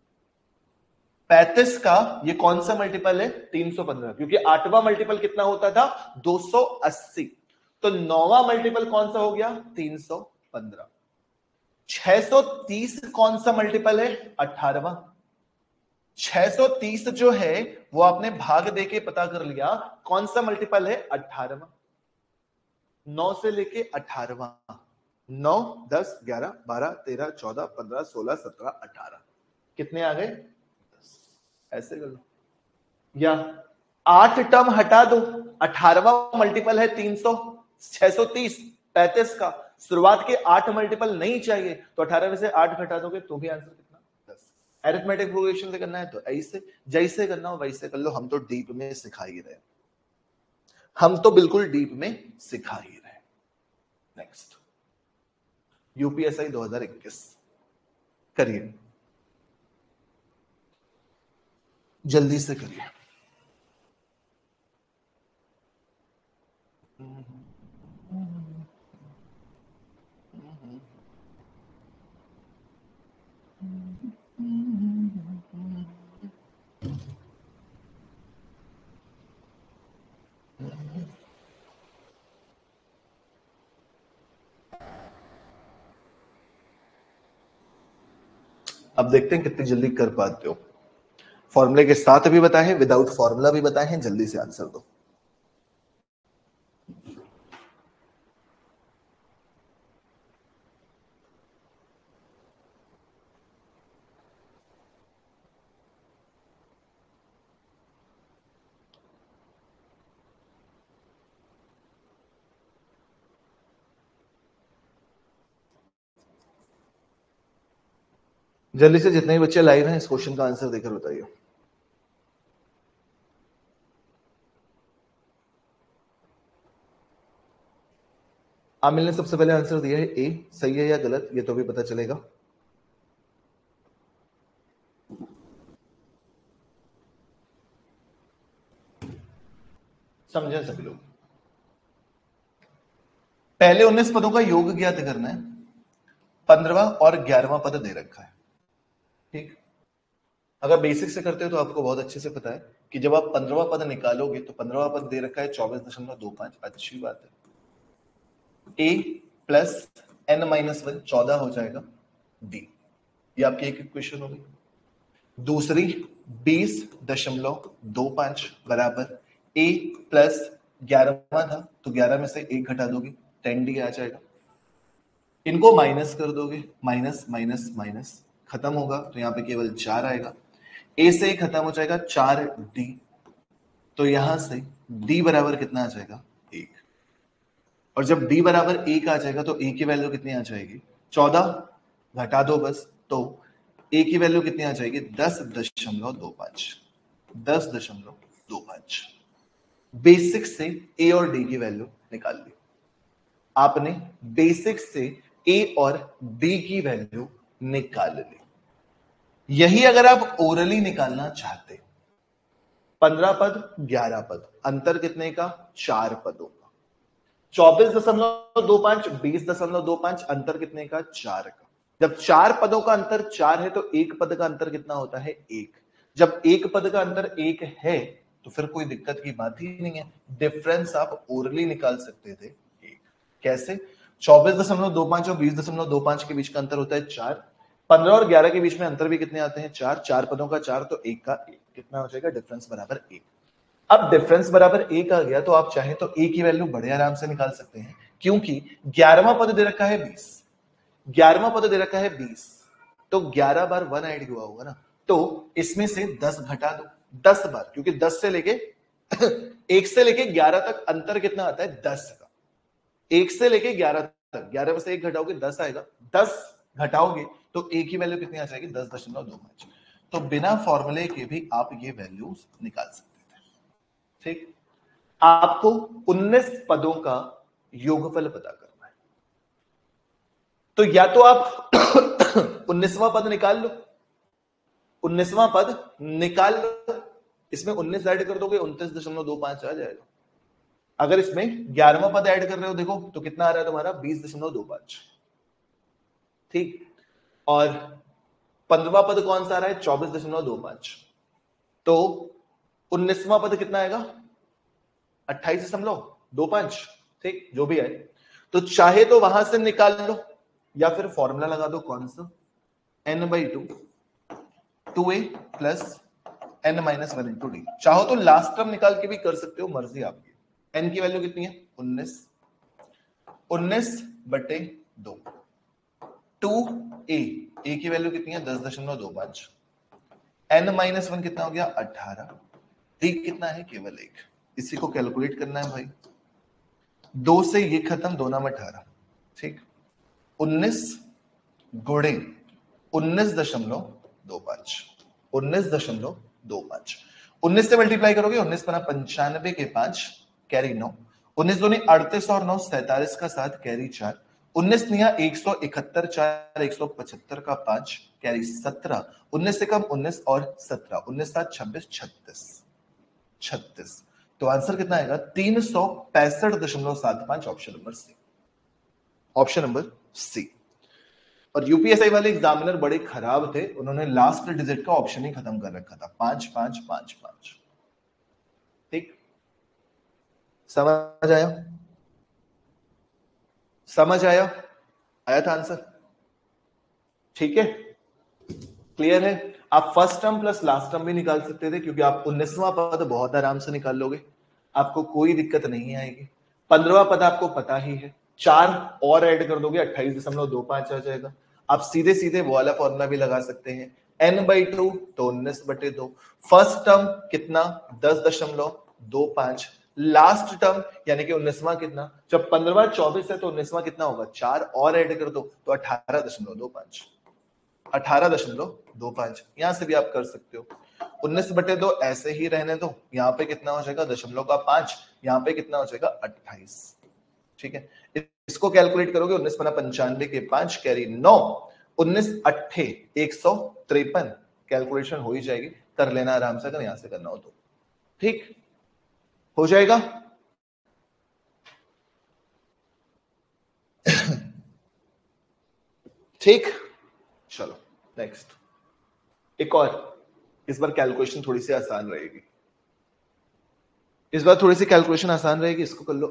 Speaker 1: 35 का ये कौन सा मल्टीपल है? 315, क्योंकि 8वां मल्टीपल कितना होता था? 280। तो 9वां मल्टीपल कौन सा हो गया? 315। 630 कौन सा मल्टीपल है? 18वां। 630 जो है वो आपने भाग देके पता कर लिया, कौन सा मल्टीपल है? 18वां। 9 से लेके 18वां, 9 10 11 12 13 14 15 16 17 18, कितने आ गए? ऐसे कर लो, या 8 टर्म हटा दो, 18वां मल्टीपल है 300, 630 35 का, शुरुआत के 8 मल्टीपल नहीं चाहिए, तो 18 में से 8 घटा दोगे तो भी आंसर कितना? 10। अरिथमेटिक प्रोग्रेशन से करना है तो ऐसे, जैसे करना हो वैसे कर लो, हम तो डीप में सिखा ही रहे, हम तो बिल्कुल डीप में सिखा ही रहे। नेक्स्ट, यूपीएसआई 2021 करिए, जल्दी से करिए। अब देखते हैं कितनी जल्दी कर पाते हो। फॉर्मूले के साथ भी बताएं, विदाउट फॉर्मूला भी बताएं, जल्दी से आंसर दो। जल्दी से, जितने भी बच्चे लाइव हैं इस क्वेश्चन का आंसर देकर बताइए। आमिल ने सबसे पहले आंसर दिया है ए, सही है या गलत ये तो भी पता चलेगा। समझे सभी लोग? पहले 19 पदों का योग ज्ञात करना है, 15वां और 11वां पद दे रखा है। ठीक, अगर बेसिक से करते हो तो आपको बहुत अच्छे से पता है कि जब आप 15वां पद निकालोगे तो 15वां पद दे रखा है 24.25, अच्छी बात है। ए प्लस n माइनस 1 14 हो जाएगा, डी, ये आपकी एक इक्वेशन होगी। दूसरी 20.25 बराबर ए प्लस 11वां था तो 11 में से 1 घटा दोगे 10d आ जाएगा। इनको माइनस कर दोगे, माइनस माइनस माइनस खत्म होगा तो यहां पे केवल 4 आएगा, ए से खत्म हो जाएगा 4d, तो यहां से d बराबर कितना आ जाएगा? 1। और जब d बराबर 1 आ जाएगा तो a की वैल्यू कितनी आ जाएगी? 14, घटा दो बस, तो a की वैल्यू कितनी आ जाएगी? 10.25, 10.25। बेसिक से a और d की वैल्यू निकाल ली आपने, बेसिक से a और d की वैल्यू निकाल ली। यही अगर आप ओरली निकालना चाहते, 15 पद 11 पद, अंतर कितने का? 4 पदों का। 24.25 20.25, अंतर कितने का? 4 का। जब 4 पदों का अंतर 4 है तो एक पद का अंतर कितना होता है? 1। जब एक पद का अंतर 1 है तो फिर कोई दिक्कत की बात ही नहीं है, डिफरेंस आप ओरली निकाल सकते थे 1। कैसे? 24.25 और 20.25 के बीच का अंतर होता है 4, 15 और 11 के बीच में अंतर भी कितने आते हैं? 4, 4 पदों का 4 तो 1 का 1, कितना हो जाएगा? डिफरेंस बराबर 1। अब डिफरेंस बराबर 1 आ गया तो आप चाहे तो a की वैल्यू बड़े आराम से निकाल सकते हैं, क्योंकि 11वां पद दे रखा है 20, 11वां पद दे रखा है 20, तो 11 बार 1 ऐड हुआ होगा ना, तो इसमें से 10 घटा दो, 10 बार, क्योंकि 10 से लेके 1 से लेके 11 तक अंतर कितना आता है? 10 का। 1 से लेके 11 तक, 11 में से 1 घटाओगे 10 आएगा, 10 घटाओगे तो एक ही वैल्यू कितनी आ जाएगी? 10.25। तो बिना फॉर्मूले के भी आप ये वैल्यूज निकाल सकते थे। ठीक, आपको 19 पदों का योगफल पता करना है, तो या तो आप 19वां पद निकाल लो, 19वां पद निकाल लो, इसमें 19 ऐड कर दोगे 29.25 आ जाएगा। अगर इसमें 11वां पद ऐड कर रहे हो देखो तो कितना आ रहा है तुम्हारा? 20.25। ठीक, और 15वां पद कौन सा आ रहा है? 24.25। तो 19वां पद कितना आएगा? 28.25। ठीक, जो भी है, तो चाहे तो वहां से निकाल लो या फिर फॉर्मूला लगा दो, कौन सा? n/2 2a plus n-1 into D. चाहो तो लास्ट टर्म निकाल के भी कर सकते हो, मर्जी आपकी। n की वैल्यू कितनी है? 19, 19/2 2a, a की वैल्यू कितनी है? 10.25। n-1 कितना हो गया? 18। डी कितना है? केवल 1। इसी को कैलकुलेट करना है भाई। 2 से ये खत्म, 2 नाम 18। ठीक, 19 गुणे 19.25, 19.25। 19 से मल्टीप्लाई करोगे, 19 बना 95 के 5 कैरी 9, 19 दूनी 38 और 9 47 का 7 कैरी 4, 19 निया 171 4 175 का 5 कैरी 17, 19 से कम 19 और 17, 19 7 26 36 36। तो आंसर कितना आएगा? 365.75। Option number C, option number C. और यूपीएसआई वाले एग्जामिनर बड़े खराब थे, उन्होंने लास्ट डिजिट का ऑप्शन ही खत्म कर रखा था, 5 5 5 5। ठीक, समझ आया? समझ आया? आया था आंसर? ठीक है, क्लियर है? आप first term plus last term भी निकाल सकते थे, क्योंकि आप 19वां पद बहुत आराम से निकाल लोगे, आपको कोई दिक्कत नहीं आएगी। 15वां पद आपको पता ही है, 4 और ऐड कर दोगे 28.25 आ जाएगा। आप सीधे सीधे वो वाला फॉर्मूला भी लगा सकते हैं, n/2 तो 19/2। फर्स्ट टर्म कितना? 10.25। लास्ट टर्म यानी कि 19वां कितना? जब 15वां 24 है तो 19वां कितना होगा? 4 और ऐड कर दो तो 18.25। 18.25 यहां से भी आप कर सकते हो। 19/2 ऐसे ही रहने दो, यहाँ पे कितना हो जाएगा? 0.5, यहाँ पे कितना हो जाएगा? 28। ठीक है, इसको कैलकुलेट करोगे, 19 बना 95 के 5 कैरी 9, 19 अट्ठे 153, कैलकुलेशन हो ही जाएगी, कर लेना आराम से अगर यहां से करना हो तो। ठीक, हो जाएगा। ठीक, चलो नेक्स्ट, एक और। इस बार कैलकुलेशन थोड़ी सी आसान रहेगी, इस बार थोड़ी सी कैलकुलेशन आसान रहेगी, इसको कर लो।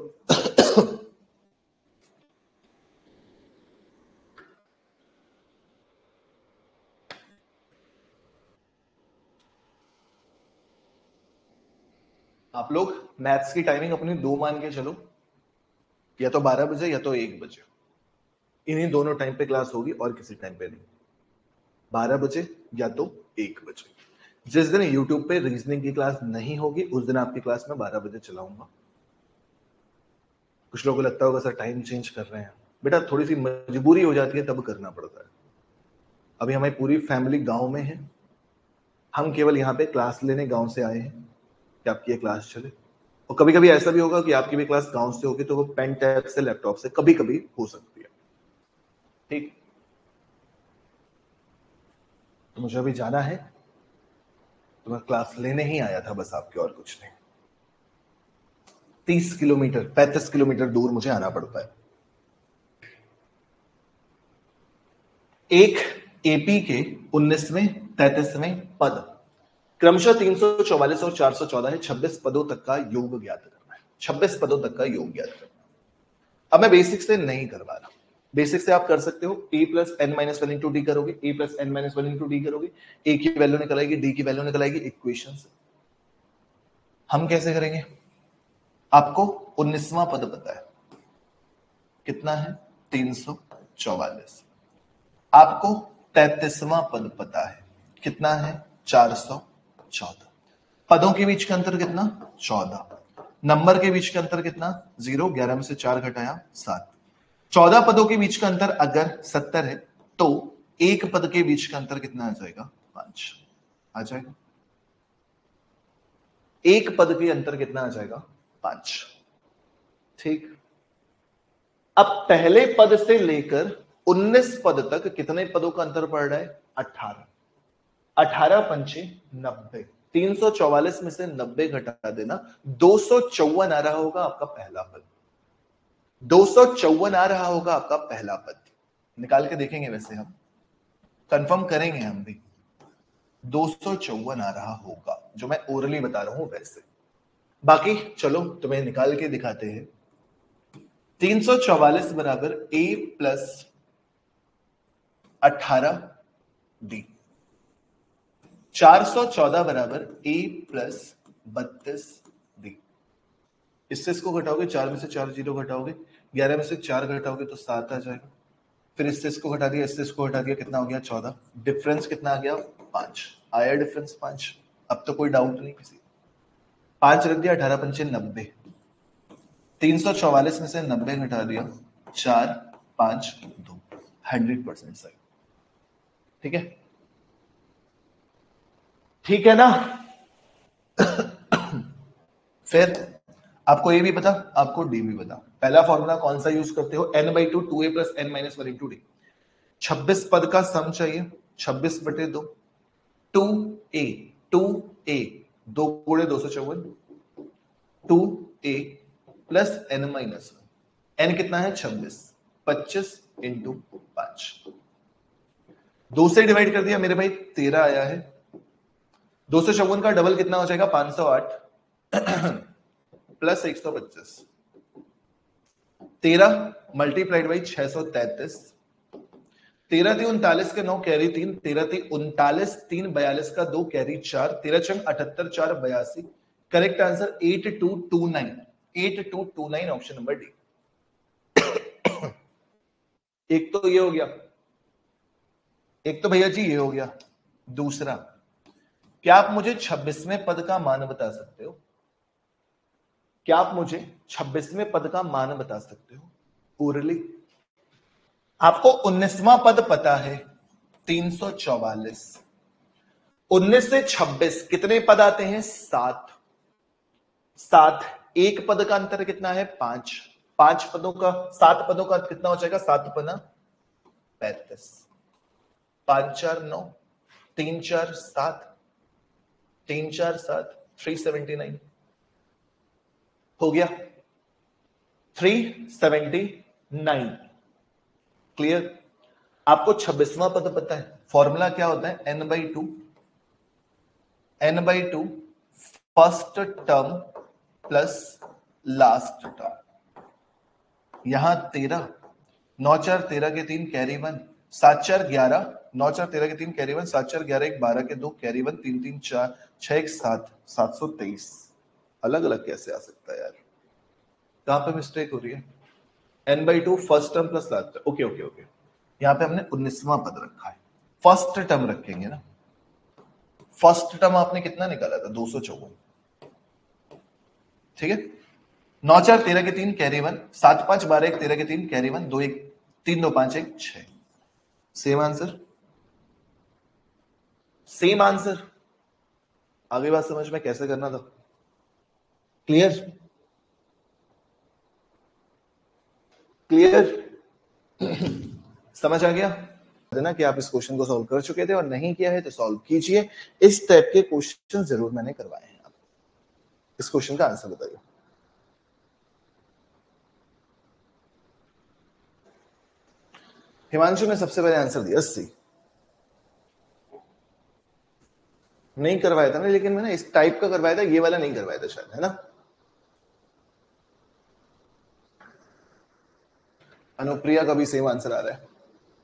Speaker 1: आप लोग मैथ्स की टाइमिंग अपनी 2 मान के चलो, या तो 12 बजे या तो 1 बजे, इन्हीं दोनों टाइम पे क्लास होगी और किसी टाइम पे नहीं। 12 बजे या तो 1 बजे। जिस दिन यूट्यूब पे रीजनिंग की क्लास नहीं होगी उस दिन आपकी क्लास में 12 बजे चलाऊंगा। कुछ लोगों को लगता होगा सर टाइम चेंज कर रहे हैं, बेटा थोड़ी सी मजबूरी हो जाती है तब करना पड़ता है। अभी हमारी पूरी फैमिली गांव में है, हम केवल यहाँ पे क्लास लेने गांव से आए हैं कि आपकी ये क्लास चले। और कभी कभी ऐसा भी होगा कि आपकी भी क्लास गांव से होगी, तो वो पेन टैब से लैपटॉप से कभी कभी हो सकती है। ठीक, तो मुझे अभी जाना है, तो मैं क्लास लेने ही आया था बस, आपके और कुछ नहीं। 30 किलोमीटर 35 किलोमीटर दूर मुझे आना पड़ता है। एक एपी के 19वें 33वें पद क्रमशः 344 और 414 है। 26 पदों तक का योग ज्ञात करना है, 26 पदों तक का योग ज्ञात करना है। अब मैं बेसिक से नहीं करवा रहा, बेसिक से आप कर सकते हो, a plus n-1 into d करोगे, a plus n-1 into d करोगे, a की वैल्यू निकल आएगी, d की वैल्यू निकल आएगी इक्वेशन से। हम कैसे करेंगे? आपको 19वां पद पता है कितना है? 344। आपको 33वां पद पता है। कितना है? 414। पदों के बीच का अंतर कितना? 14। नंबर के बीच का अंतर कितना? 0। 11 में से 4 घटाया 7। 14 पदों के बीच का अंतर अगर 70 है तो एक पद के बीच का अंतर कितना आ जाएगा? 5 आ जाएगा। एक पद के अंतर कितना आ जाएगा? 5। ठीक। अब पहले पद से लेकर 19 पद तक कितने पदों का अंतर पड़ रहा है? 18। 18 पंचे 90। 344 में से 90 घटा देना, 254 आ रहा होगा आपका पहला पद। 254 आ रहा होगा आपका पहला पद। निकाल के देखेंगे, वैसे हम कंफर्म करेंगे हम भी। 254 आ रहा होगा, जो मैं ओरली बता रहा हूं वैसे। बाकी चलो तुम्हें निकाल के दिखाते हैं। 344 बराबर a प्लस 18d। 414 बराबर a प्लस 32d। इससे इसको घटाओगे, 4 में से 4 जीरो घटाओगे, 11 में से 4 घटाओगे तो 7 आ जाएगा। फिर इससे इसको घटा दिया, इससे इसको घटा दिया, कितना हो गया? 14। डिफरेंस कितना आ गया? 5 आया। डिफरेंस 5। अब तो कोई डाउट नहीं किसी। 5 रख दिया, 18 पंचे 90। 344 में से 90 घटा दिया, 4 5 2। 100% सही। ठीक है, ठीक है ना? फिर आपको ए भी पता, आपको डी भी पता। पहला फॉर्मूला कौन सा यूज करते हो? n/2 2a plus n minus 1 into d. 26 पद का सम चाहिए, 26/2 2a 2a 2 गुणे 254 2a plus n minus 1। n कितना है? 26। 25 इंटू 5। 2 से डिवाइड कर दिया मेरे भाई, 13 आया है। 254 का डबल कितना हो जाएगा? 508 प्लस 125। 13 multiplied by 633। 13 थी 39 के 9 कैरी 3। 13 थी 39 3 42 का 2 कैरी 4। 13 चंग 78 4 82। Correct answer 8229। 8229 option number D. एक तो ये हो गया, एक तो भैया जी ये हो गया। दूसरा, क्या आप मुझे 26वें पद का मान बता सकते हो? क्या आप मुझे 26वें पद का मान बता सकते हो? ओरली। आपको 19वां पद पता है, 344। 19 से 26 कितने पद आते हैं? 7। 7। एक पद का अंतर कितना है? 5। 5 पदों का, 7 पदों का कितना हो जाएगा? 7 पना 35। 5 4 9, 3 4 7, 3 4 7, 379 हो गया। 379 क्लियर। आपको 26वां पद पता है। फॉर्मूला क्या होता है? n/2 n/2 first term plus last term. यहां 13 9 4 13 के 3 कैरी 1 7 4 11 9 4 13 के 3 कैरी 1 7 4 11 1 12 के 2 कैरी 1 3 3 4 6 1 7 723। अलग अलग कैसे आ सकता है यार? कहां पे मिस्टेक हो रही है? n/2 first term plus last term. Okay okay okay, यहां पे हमने 19वां पद रखा है। फर्स्ट टर्म रखेंगे ना। फर्स्ट टर्म आपने कितना निकाला था? 254। ठीक है। 9 4 13 के 3 कैरी 1 7 5 12 1 13 के 3 carry 1 2 1 3 2 5 1 6। Same answer, same answer. आगे बात समझ में कैसे करना था? क्लियर? क्लियर? समझ आ गया ना कि आप इस क्वेश्चन को सॉल्व कर चुके थे, और नहीं किया है तो सॉल्व कीजिए। इस टाइप के क्वेश्चन जरूर मैंने करवाए हैं। आप इस क्वेश्चन का आंसर बताइए। हिमांशु ने सबसे पहले आंसर दिया 80। नहीं करवाया था ना, लेकिन मैंने इस टाइप का करवाया था, ये वाला नहीं करवाया था शायद, है ना? अनुप्रिया का भी सेम आंसर आ रहा है।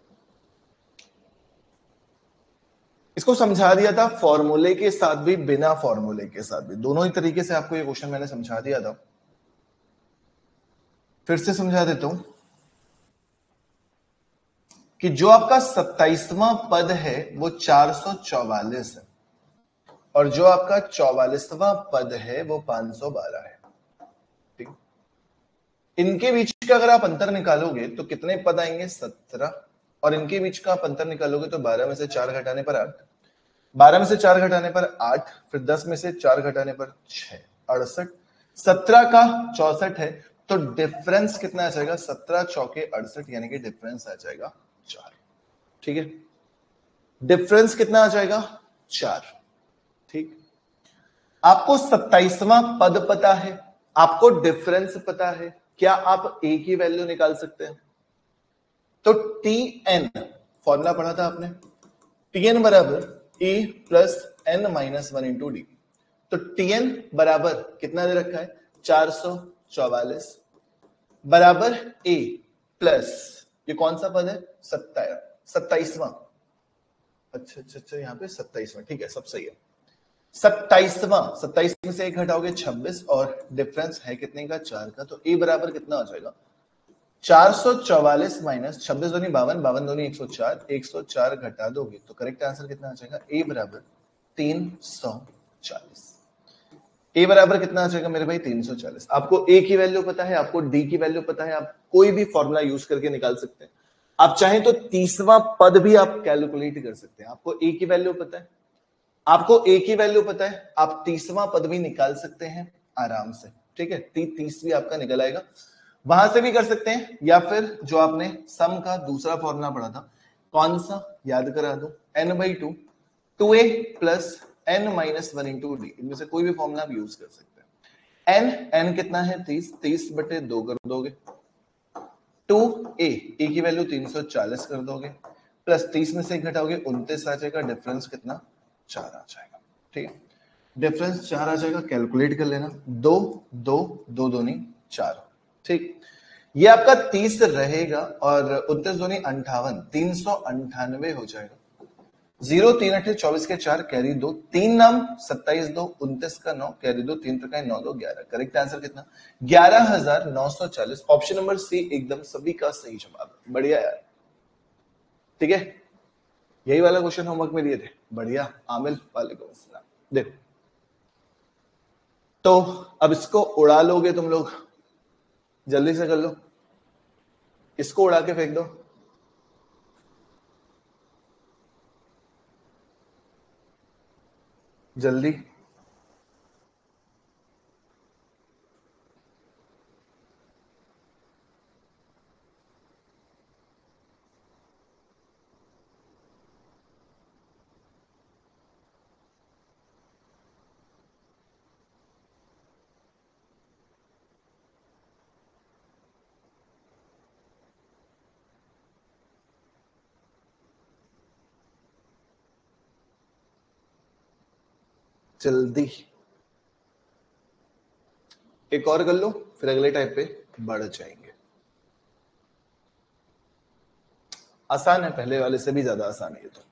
Speaker 1: इसको समझा दिया था फॉर्मूले के साथ भी, बिना फॉर्मूले के साथ भी, दोनों ही तरीके से आपको ये क्वेश्चन मैंने समझा दिया था। फिर से समझा देता हूं। कि जो आपका 27वां पद है वो 444 है और जो आपका 44वां पद है वो 512 है। ठीक, इनके बीच का अगर आप अंतर निकालोगे तो कितने पद आएंगे? 17। और इनके बीच का आप अंतर निकालोगे तो 12 में से 4 घटाने पर 8, 12 में से 4 घटाने पर 8, फिर 10 में से 4 घटाने पर 6, 68, 17 का 64 है तो डिफरेंस कितना आ जाएगा? 17 चौके 68, यानी कि डिफरेंस आ जाएगा 4। ठीक है, डिफरेंस कितना आ जाएगा? 4। ठीक, आपको 27वां पद पता है, आपको डिफरेंस पता है, क्या आप ए की वैल्यू निकाल सकते हैं? तो टी एन फॉर्मूला पढ़ा था आपने, टी एन बराबर a plus n minus 1 into d. तो टी एन बराबर कितना दे रखा है? 444 बराबर ए प्लस, ये कौन सा पद है? 27वां। अच्छा अच्छा अच्छा, यहाँ पे 27वां, ठीक है, सब सही है। 27वां, 27 में से 1 घटाओगे 26 और डिफरेंस है कितने का? 4 का। तो ए बराबर कितना हो जाएगा? 444 माइनस 26 दूनी 52, 52 दूनी 104, 104 घटा दोगे तो करेक्ट आंसर कितना आ जाएगा? ए बराबर 340। ए बराबर कितना आ जाएगा मेरे भाई? 340। आपको ए की वैल्यू पता है, आपको डी की वैल्यू पता है, आप कोई भी फॉर्मूला यूज करके निकाल सकते हैं। आप चाहें तो 30वां पद भी आप कैलकुलेट कर सकते हैं। आपको ए की वैल्यू पता है, आपको ए की वैल्यू पता है, आप 30वां पद भी निकाल सकते हैं आराम से। ठीक है, 30 भी आपका निकल आएगा, वहां से भी कर सकते हैं, या फिर जो आपने सम का दूसरा फॉर्मूला पढ़ा था, कौन सा याद करा दो? n/2 2a plus n minus 1 into D, इनमें से कोई भी फॉर्मूला आप यूज कर सकते हैं। n कितना है? 30, 30 बटे 2 कर दोगे, 2a, a की वैल्यू 340 कर दोगे, प्लस 30 में से 1 घटाओगे 29 आ जाएगा, डिफरेंस कितना? 4 आ जाएगा। ठीक है, डिफरेंस 4 आ जाएगा, कैलकुलेट कर लेना, 2 2 2 दूनी 4। ठीक, ये आपका 30 रहेगा और 29 दूनी 58, 398 हो जाएगा। 0 3 8 24 के 4 कैरी 2, 3 नाम 27 2 29 का 9 कैरी 2, 3 प्रकार 9 2 11। करेक्ट आंसर कितना? 11,940। ऑप्शन नंबर सी एकदम सभी का सही जवाब। बढ़िया यार, ठीक है, यही वाला क्वेश्चन होमवर्क में लिए थे। बढ़िया आमिल, वालेकुम अस्सलाम। देखो, तो अब इसको उड़ा लोगे तुम लोग, जल्दी से कर लो, इसको उड़ा के फेंक दो। जल्दी, जल्दी, एक और कर लो, फिर अगले टाइप पे बढ़ जाएंगे। आसान है, पहले वाले से भी ज्यादा आसान है ये तो।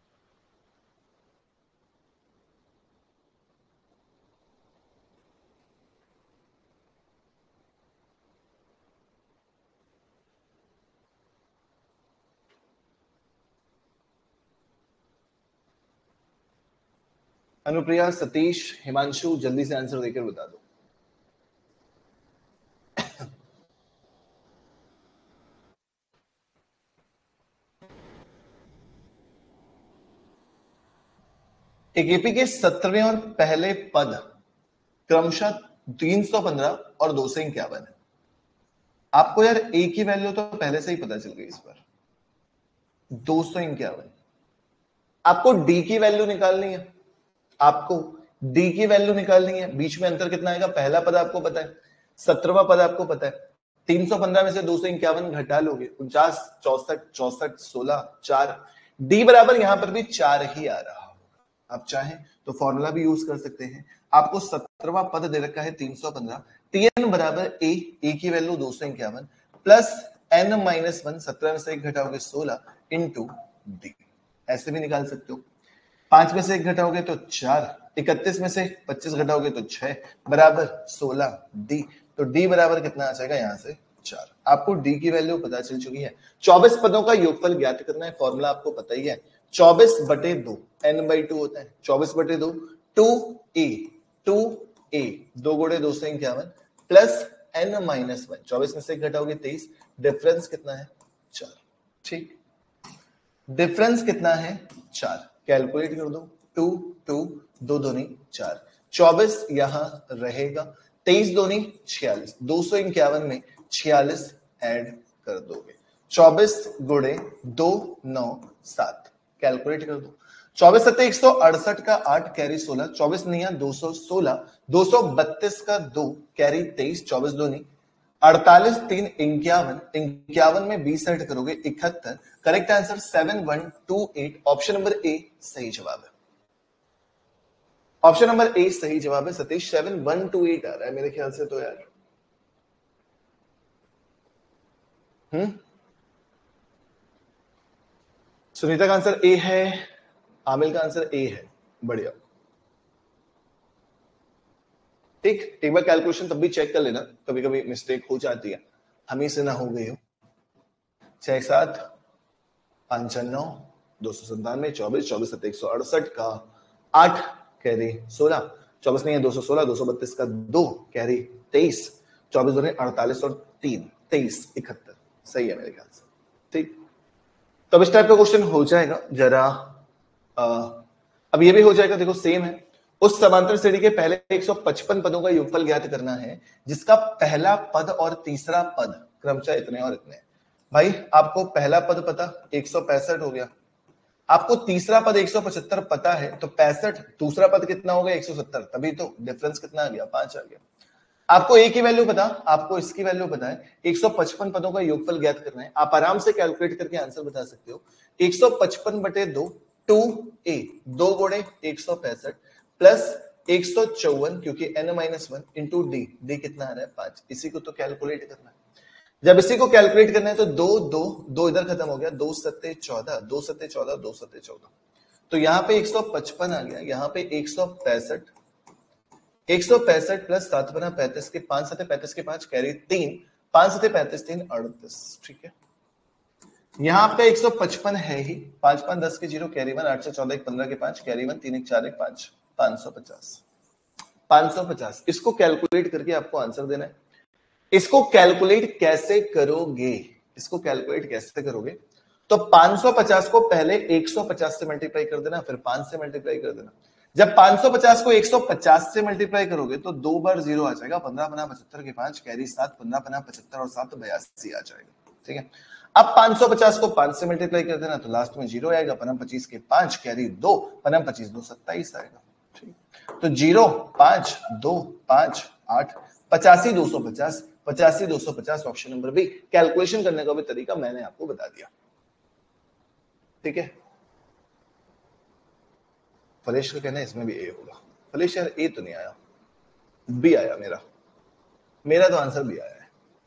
Speaker 1: अनुप्रिया, सतीश, हिमांशु, जल्दी से आंसर देकर बता दो। एक एपी के 17वें और पहले पद क्रमशः 315 और 251 है। आपको यार ए की वैल्यू तो पहले से ही पता चल गई इस बार, 251। आपको डी की वैल्यू निकालनी है, आपको डी की वैल्यू निकालनी है। बीच में अंतर कितना आएगा? पहला पद आपको पता है, 17वां पद आपको पता है। 315 में से 251 घटा लोगे, 49 64 64 16 4, डी बराबर यहां पर भी 4 ही आ रहा होगा। आप चाहें तो फॉर्मूला भी यूज कर सकते हैं। आपको 17वां पद दे रखा है 315, टीएन बराबर ए की वैल्यू 251 प्लस एन माइनस 1, 17 में से 1 घटाओगे 16 इंटू डी, ऐसे भी निकाल सकते हो। 5 में से 1 घटाओगे तो 4, 31 में से 25 घटाओगे तो 6 बराबर 16 डी। तो डी बराबर कितना आ जाएगा? यहां से 4। आपको डी की वैल्यू पता चल चुकी है। 24 पदों का योगफल ज्ञात करना है, फॉर्मूला आपको पता ही है, 24/2 n/2 होता है। 24/2 2a 2 गुणे 251 प्लस n-1, 24 में से घटाओगे 23, डिफरेंस कितना है 4। ठीक, डिफरेंस कितना है 4, कैलकुलेट कर दो। 2 2 2 दूनी 4, 24 यहां रहेगा, 23 दूनी 46, 251 में 46 ऐड कर दोगे। 24 गुणे 2 9 7, कैलकुलेट कर दो। 24 7 168 का 8 कैरी 16, 24 नहीं 216, 232 का 2 कैरी 23, 24 दूनी 48 3 51, 51 में 20 ऐड करोगे 71। Correct answer 7128, option number A सही जवाब है। ऑप्शन नंबर ए सही जवाब है सतीश, 7128 आ रहा है मेरे ख्याल से तो यार। सुनीता का आंसर ए है, आमिल का आंसर ए है, बढ़िया। ठीक, एक बार कैलकुलेशन तब भी चेक कर लेना, कभी कभी मिस्टेक हो जाती है, हम ही से ना हो गई हो। 6 7 5 9 297, 24 24 7 168 का 8 कैरी 16, 24 नहीं है 216, 232 का 2 कैरी 23, 24 दूनी 48 और 3 23 71, सही है मेरे ख्याल से। ठीक, तो अब इस टाइप का क्वेश्चन हो जाएगा जरा। अब ये भी हो जाएगा, देखो सेम है। उस समांतर श्रेणी के पहले 155 पदों का योगफल ज्ञात करना है जिसका पहला पद और तीसरा पद क्रमशः इतने और इतने। भाई आपको पहला पद पता 165 हो गया, आपको तीसरा पद 175 पता है, तो 65, दूसरा पद कितना हो गया 170, तभी तो डिफरेंस कितना आ गया 5 आ गया। आपको ए की वैल्यू पता, आपको इसकी वैल्यू पता है, 155 पदों का योगफल ज्ञात करना है। आप आराम से कैलकुलेट करके आंसर बता सकते हो। 155/2 2a 2 गुणे 165 प्लस 154 क्योंकि n-1 इंटू डी, डी कितना आ रहा है 5, इसी को तो कैलकुलेट करना है। जब इसी को कैलकुलेट करना है तो 2 2 2 इधर खत्म हो गया, 2 7 14 2 7 14 2 7 14, तो यहां पे 155 आ गया, यहां पे 165 प्लस 7 बना 35 के 5 7 35 के 5 कैरी 3, 5 7 35 3 38। ठीक है, यहां आपका 155 है ही, 5 5 10 के 0 कैरी 1, 8 से 14 1 15 के 5 कैरी 1, 3 1 4 1 5, 550। इसको कैलकुलेट करके आपको आंसर देना है। इसको कैलकुलेट कैसे करोगे, इसको कैलकुलेट कैसे करोगे, तो 550 को पहले 150 से मल्टीप्लाई कर देना, फिर 5 से मल्टीप्लाई कर देना। जब 550 को 150 से मल्टीप्लाई करोगे तो 2 बार 0 आ जाएगा, 15 बना 75 के 5 कैरी 7, 15 बना 75 और 7 82 आ जाएगा। ठीक है, अब 550 को 5 से मल्टीप्लाई कर देना तो लास्ट में 0 आएगा, 25 के 5 कैरी 2, 25 2 27 आएगा। ठीक, तो 0 5 2 5 8 85 250, 85 250 ऑप्शन नंबर बी। कैलकुलेशन करने का भी तरीका मैंने आपको बता दिया। ठीक है, फलेश का कहना है इसमें भी ए होगा। फलेश यार ए तो नहीं आया, बी आया, मेरा तो आंसर बी आया है।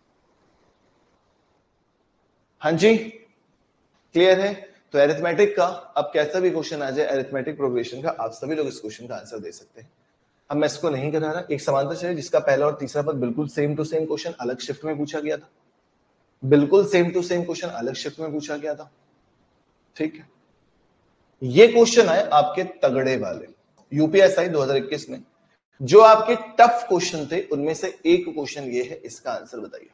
Speaker 1: हाँ जी, क्लियर है। तो एरिथमेटिक का अब कैसा भी क्वेश्चन आ जाए, एरिथमेटिक प्रोग्रेशन का, आप सभी लोग इस क्वेश्चन का आंसर दे सकते हैं। अब मैं इसको नहीं करा रहा। एक समांतर श्रेणी जिसका पहला और तीसरा पद बिल्कुल सेम टू सेम क्वेश्चन अलग शिफ्ट में पूछा गया था, बिल्कुल सेम टू सेम क्वेश्चन अलग शिफ्ट में पूछा गया था। ठीक है, ये क्वेश्चन आए आपके तगड़े वाले यूपीएसआई 2021 में, जो आपके टफ क्वेश्चन थे उनमें से एक क्वेश्चन ये है, इसका आंसर बताइए।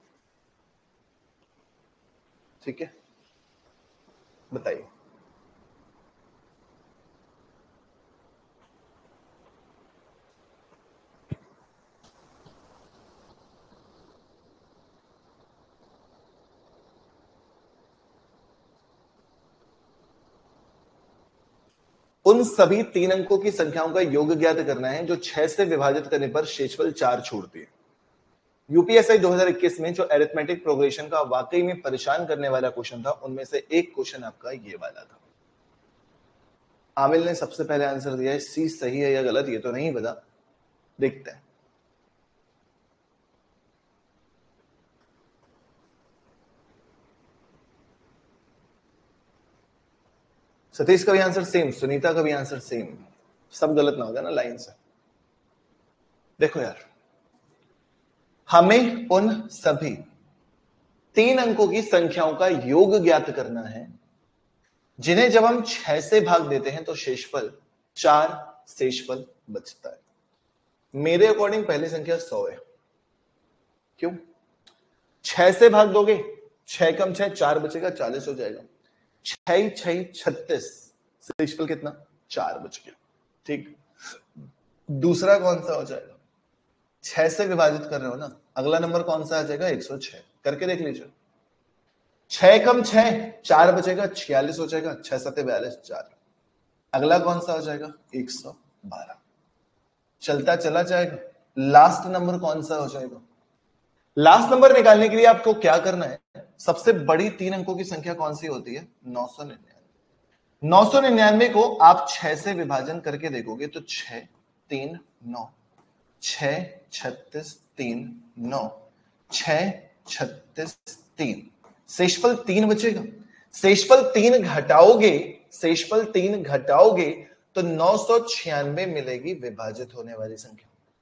Speaker 1: ठीक है, बताइए। उन सभी 3 अंकों की संख्याओं का योग ज्ञात करना है जो 6 से विभाजित करने पर शेषफल 4 छोड़ती है। यूपीएसआई 2021 में जो अरिथमेटिक प्रोग्रेशन का वाकई में परेशान करने वाला क्वेश्चन था, उनमें से एक क्वेश्चन आपका ये वाला था। आमिल ने सबसे पहले आंसर दिया है, सी सही है या गलत ये तो नहीं पता, देखते हैं। सतीश का भी आंसर सेम, सुनीता का भी आंसर सेम, सब गलत ना होगा ना लाइन से। देखो यार, हमें उन सभी 3 अंकों की संख्याओं का योग ज्ञात करना है, जिन्हें जब हम 6 से भाग देते हैं तो शेषफल 4 शेषफल बचता है। मेरे अकॉर्डिंग पहली संख्या 100 है। क्यों? 6 से भाग दोगे, 6 कम 6 4 बचेगा, 40 हो जाएगा। 6 6 36, शेषफल कितना? 4 बच गया। ठीक। दूसरा कौन सा हो जाएगा? 6 से विभाजित कर रहे हो ना, अगला नंबर कौन सा आ जाएगा? 106। करके देख लीजिए। 6 कम 6 4 बचेगा, 46 हो जाएगा। 6 7 42 4। अगला कौन सा हो जाएगा? 112। चलता चला जाएगा। लास्ट नंबर कौन सा हो जाएगा? लास्ट नंबर निकालने के लिए आपको क्या करना है? सबसे बड़ी 3 अंकों की संख्या कौन सी होती है? 999। 999 को आप 6 से विभाजन करके देखोगे तो 6 3 9, 6 36 3 9, 6 36 3, शेषफल 3 बचेगा। शेषफल 3 घटाओगे, शेषफल 3 घटाओगे तो 996 मिलेगी विभाजित होने वाली संख्या।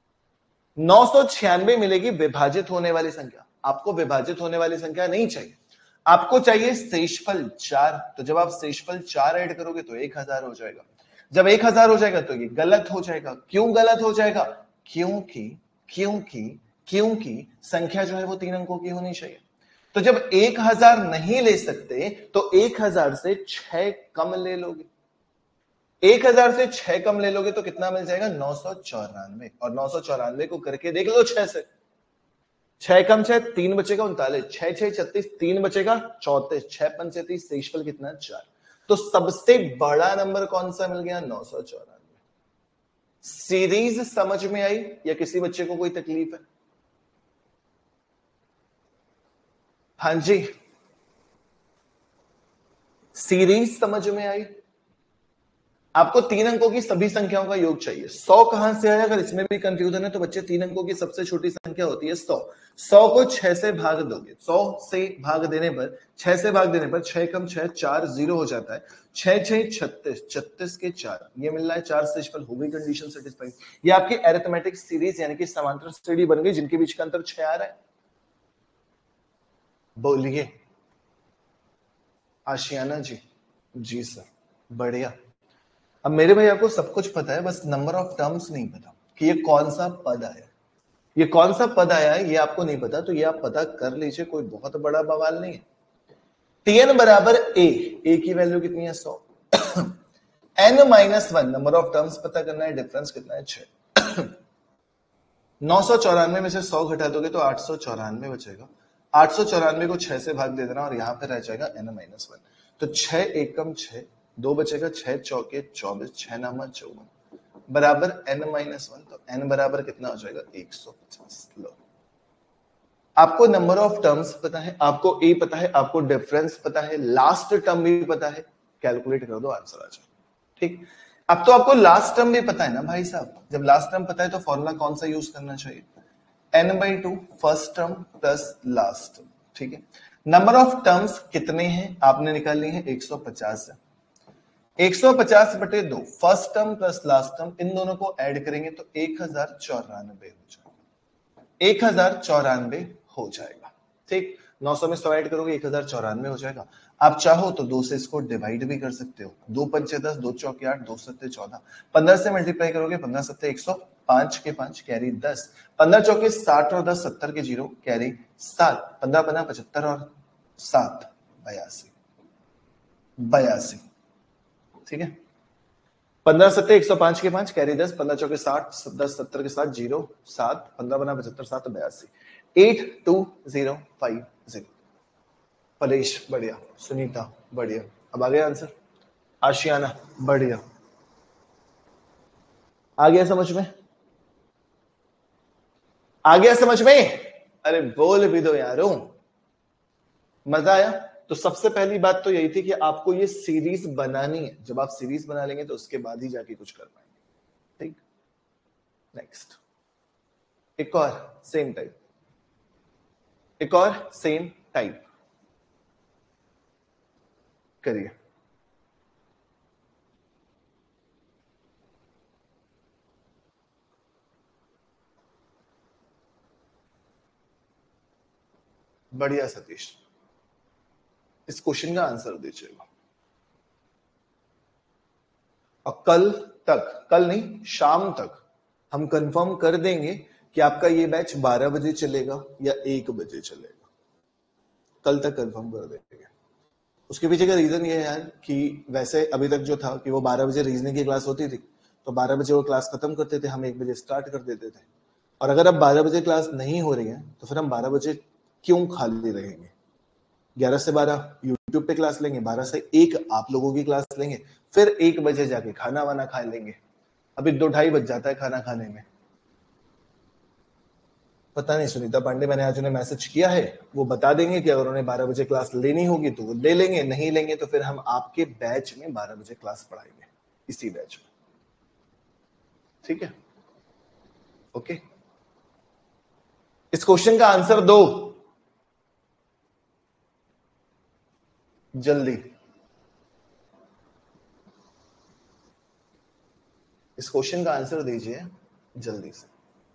Speaker 1: 996 मिलेगी विभाजित होने वाली संख्या। आपको विभाजित होने वाली संख्या नहीं चाहिए, आपको चाहिए शेषफल 4। तो जब आप शेषफल 4 ऐड करोगे तो 1000 हो जाएगा। जब 1000 हो जाएगा तो ये गलत हो जाएगा। क्यों गलत हो जाएगा? क्योंकि क्योंकि क्योंकि संख्या जो है वो 3 अंकों की होनी चाहिए। तो जब 1000 नहीं ले सकते तो 1000 से 6 कम ले लोगे। 1000 से 6 कम ले लोगे तो कितना मिल जाएगा? 994। और 994 को करके देख लो 6 से। 6 कम 6 3 बचेगा 39, 6 6 36 3 बचेगा 34, 6 5 30, शेषफल कितना? 4। तो सबसे बड़ा नंबर कौन सा मिल गया? 994। सीरीज समझ में आई या किसी बच्चे को कोई तकलीफ है? हाँ जी, सीरीज समझ में आई? आपको 3 अंकों की सभी संख्याओं का योग चाहिए। 100 कहां से आया? अगर इसमें भी कंफ्यूजन है तो बच्चे 3 अंकों की सबसे छोटी संख्या होती है 100। 100 को 6 से भाग दोगे, 100 से भाग देने पर 6 से भाग देने पर 6 कम 6 4 0 हो जाता है। 6 6 36, 36 के 4, ये मिल रहा है 4 शेषफल। हो गई कंडीशन सेटिस्फाइड। ये आपकी अरिथमेटिक सीरीज यानी कि समांतर श्रेणी बन गई जिनके बीच का अंतर 6 आ रहा है। बोलिए आशियाना जी। जी सर, बढ़िया। अब मेरे भैया को सब कुछ पता है, बस नंबर ऑफ टर्म्स नहीं पता कि ये कौन सा पद आया। ये कौन सा पद आया है ये आपको नहीं पता, तो ये आप पता कर लीजिए, कोई बहुत बड़ा बवाल नहीं है। tn बराबर ए की वैल्यू कितनी है? 100। n minus 1 number of terms पता करना है, डिफरेंस कितना है? 6। 994 में से 100 घटा दोगे तो 894 बचेगा। 894 को 6 से भाग दे देना और यहां पे रह जाएगा n माइनस 1। तो 6 एकम 6 2 बचेगा, 6 चौके 24, 6 नामा 54 बराबर n माइनस 1। तो n बराबर कितना हो जाएगा? 150। लो, आपको नंबर ऑफ टर्म्स पता है, आपको ए पता है, आपको डिफरेंस पता है, लास्ट टर्म भी पता है। कैलकुलेट कर दो, आंसर आ जाए। ठीक। अब तो आपको लास्ट टर्म भी पता है ना भाई साहब। जब लास्ट टर्म पता है तो फॉर्मूला कौन सा यूज करना चाहिए? n/2 first term plus last term. ठीक है। नंबर ऑफ टर्म्स कितने हैं आपने निकालनी है? 150 है। 150/2 first term plus last term, इन दोनों को ऐड करेंगे तो 1094 हो जाएगा। 1094 हो जाएगा। ठीक। 900 में 100 ऐड करोगे 1094 हो जाएगा। आप चाहो तो 2 से इसको डिवाइड भी कर सकते हो। 2 पंचे 10, 2 चौके 8, 2 सत्ते 14, 15 से मल्टीप्लाई करोगे 15 सत्ते 100, 5 के 5 कैरी 10, 15 चौके 60 और 10 70 के 0 कैरी 7, 15 15 75 और 7 82। 82। ठीक है। 15 सत्ते 105 के 5 कैरी 10, 15 चौके 60, 10 70 के 7 0 7, 15 बना 75 7 82। 82050। परेश बढ़िया, सुनीता बढ़िया। अब आ गया आंसर? आशियाना बढ़िया, आ गया समझ में? आ गया समझ में? अरे बोल भी दो यारों, मजा आया? तो सबसे पहली बात तो यही थी कि आपको ये सीरीज बनानी है। जब आप सीरीज बना लेंगे तो उसके बाद ही जाके कुछ कर पाएंगे। ठीक। नेक्स्ट, एक और सेम टाइप, एक और सेम टाइप करिए। बढ़िया सतीश, इस क्वेश्चन का आंसर दीजिएगा। और कल तक, कल नहीं शाम तक हम कंफर्म कर देंगे कि आपका ये बैच 12 बजे चलेगा या 1 बजे चलेगा। कल तक कंफर्म कर देंगे। उसके पीछे का रीजन ये है यार कि वैसे अभी तक जो था कि वो 12 बजे रीजनिंग की क्लास होती थी, तो 12 बजे वो क्लास खत्म करते थे, हम 1 बजे स्टार्ट कर देते थे। और अगर अब 12 बजे क्लास नहीं हो रही है तो फिर हम 12 बजे क्यों खाली रहेंगे? 11 से 12 यूट्यूब पे क्लास लेंगे, 12 से 1 आप लोगों की क्लास लेंगे, फिर 1 बजे जाके खाना वाना खा लेंगे। अभी 2-2:30 बज जाता है खाना खाने में। पता नहीं सुनीता पांडे, मैंने आज उन्हें मैसेज किया है, वो बता देंगे कि अगर उन्हें 12 बजे क्लास लेनी होगी तो वो ले लेंगे, नहीं लेंगे तो फिर हम आपके बैच में 12 बजे क्लास पढ़ाएंगे, इसी बैच में। ठीक है, ओके। इस क्वेश्चन का आंसर दो जल्दी। इस क्वेश्चन का आंसर दीजिए जल्दी से।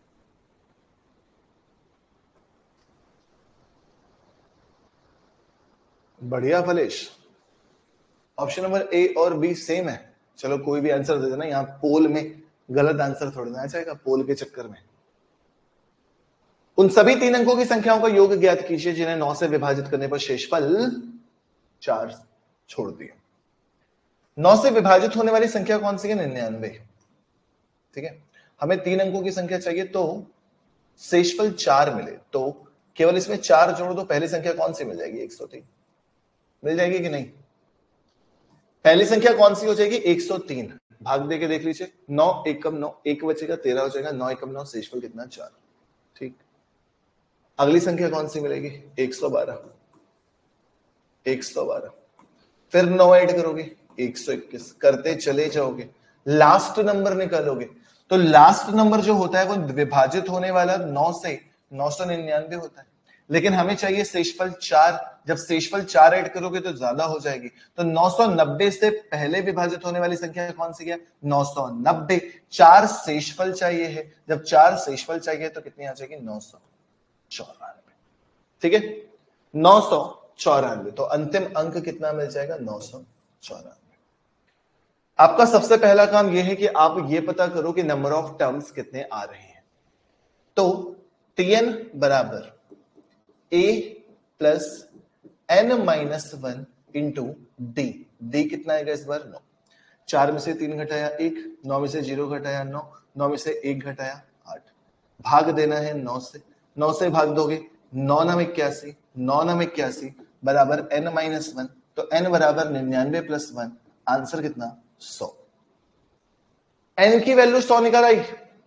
Speaker 1: बढ़िया फलेश, ऑप्शन नंबर ए और बी सेम है। चलो कोई भी आंसर दे देना, यहाँ पोल में गलत आंसर थोड़ी ना आ जाएगा पोल के चक्कर में। उन सभी 3 अंकों की संख्याओं का योग ज्ञात कीजिए जिन्हें 9 से विभाजित करने पर शेषफल 4 छोड़ दिया। 9 से विभाजित होने वाली संख्या कौन सी है? 99। ठीक है, हमें 3 अंकों की संख्या चाहिए तो शेषफल 4 मिले, तो केवल इसमें 4 जोड़ दो, पहली संख्या कौन सी मिल जाएगी? 103 मिल जाएगी कि नहीं? पहली संख्या कौन सी हो जाएगी? 103। भाग दे के देख लीजिए, 9 एकम 9, 1 बचेगा 13 हो जाएगा, 9 एकम 9, शेषफल कितना? 4। ठीक, अगली संख्या कौन सी मिलेगी? 112। 112 फिर 9 ऐड करोगे 121, करते चले जाओगे, लास्ट नंबर निकालोगे। तो लास्ट नंबर जो होता है वो विभाजित होने वाला 9 से 999 होता है, लेकिन हमें चाहिए शेषफल 4। जब शेषफल 4 ऐड करोगे तो ज्यादा हो जाएगी, तो 990 से पहले विभाजित होने वाली संख्या कौन सी है? 990। 4 शेषफल चाहिए है, जब 4 शेषफल चाहिए तो कितनी आ जाएगी? 994। ठीक है, 994। तो अंतिम अंक कितना मिल जाएगा? 994। आपका सबसे पहला काम यह है कि आप ये पता करो कि नंबर ऑफ टर्म्स कितने आ रहे हैं। तो tn बराबर a plus n minus 1 into D. D कितना है इस बार? 9। 4 में से 3 घटाया 1, 9 में से 0 घटाया 9, 9 में से 1 घटाया 8। भाग देना है 9 से, 9 से भाग दोगे 9 9 81, 9 9 81 बराबर n माइनस 1, तो n बराबर 99 प्लस 1, आंसर कितना? 100। n की वैल्यू 100 निकल आई,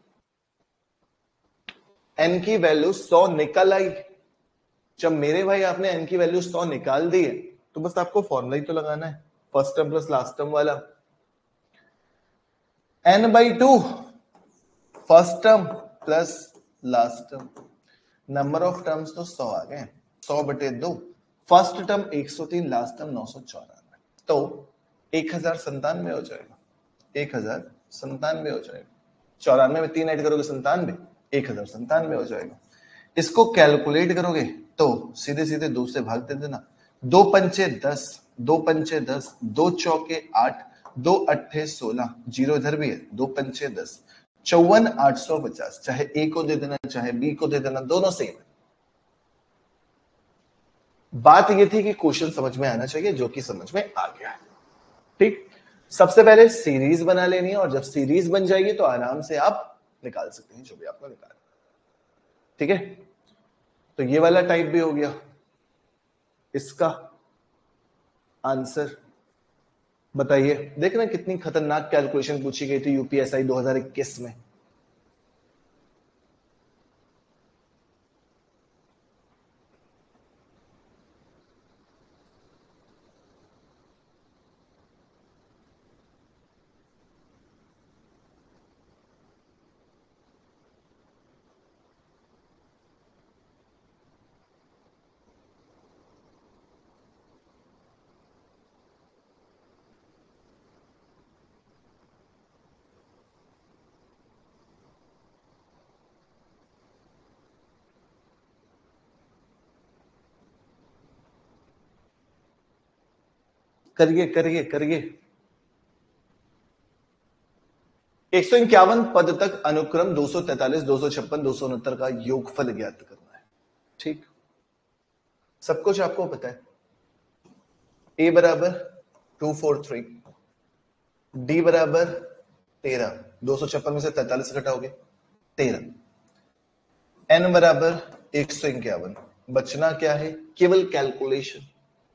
Speaker 1: n की वैल्यू 100 निकल आई। जब मेरे भाई आपने n की वैल्यू 100 निकाल दी है तो बस आपको फॉर्मूला ही तो लगाना है, first term plus last term वाला। n/2 first term plus last term, number of terms तो 100 आ गए, 100/2। फर्स्ट टर्म 103, लास्ट टर्म 994, तो 1097 हो जाएगा। 1097 हो जाएगा। 94 में 3 ऐड करोगे 97, 1097 हो जाएगा। इसको कैलकुलेट करोगे तो सीधे सीधे 2 से भाग दे देना। 2 पंचे 10, 2 पंचे 10, 2 चौके 8, 2 अट्ठे 16, जीरो इधर भी है, 2 पंचे 10, 54,850। चाहे ए को दे देना चाहे बी को दे देना, दोनों सेम है। बात यह थी कि क्वेश्चन समझ में आना चाहिए, जो कि समझ में आ गया है। ठीक, सबसे पहले सीरीज बना लेनी है, और जब सीरीज बन जाएगी तो आराम से आप निकाल सकते हैं जो भी आपको निकालना। ठीक है, तो ये वाला टाइप भी हो गया। इसका आंसर बताइए। देखना कितनी खतरनाक कैलकुलेशन पूछी गई थी यूपीएसआई 2021 में। करिए करिए करिए। 151 पद तक अनुक्रम 243, 256, 269 का योगफल ज्ञात करना है। ठीक, सब कुछ आपको पता है। a बराबर 243, d बराबर 13, 256 में से 43 घटाओगे 13, n बराबर 151, बचना क्या है, केवल कैलकुलेशन।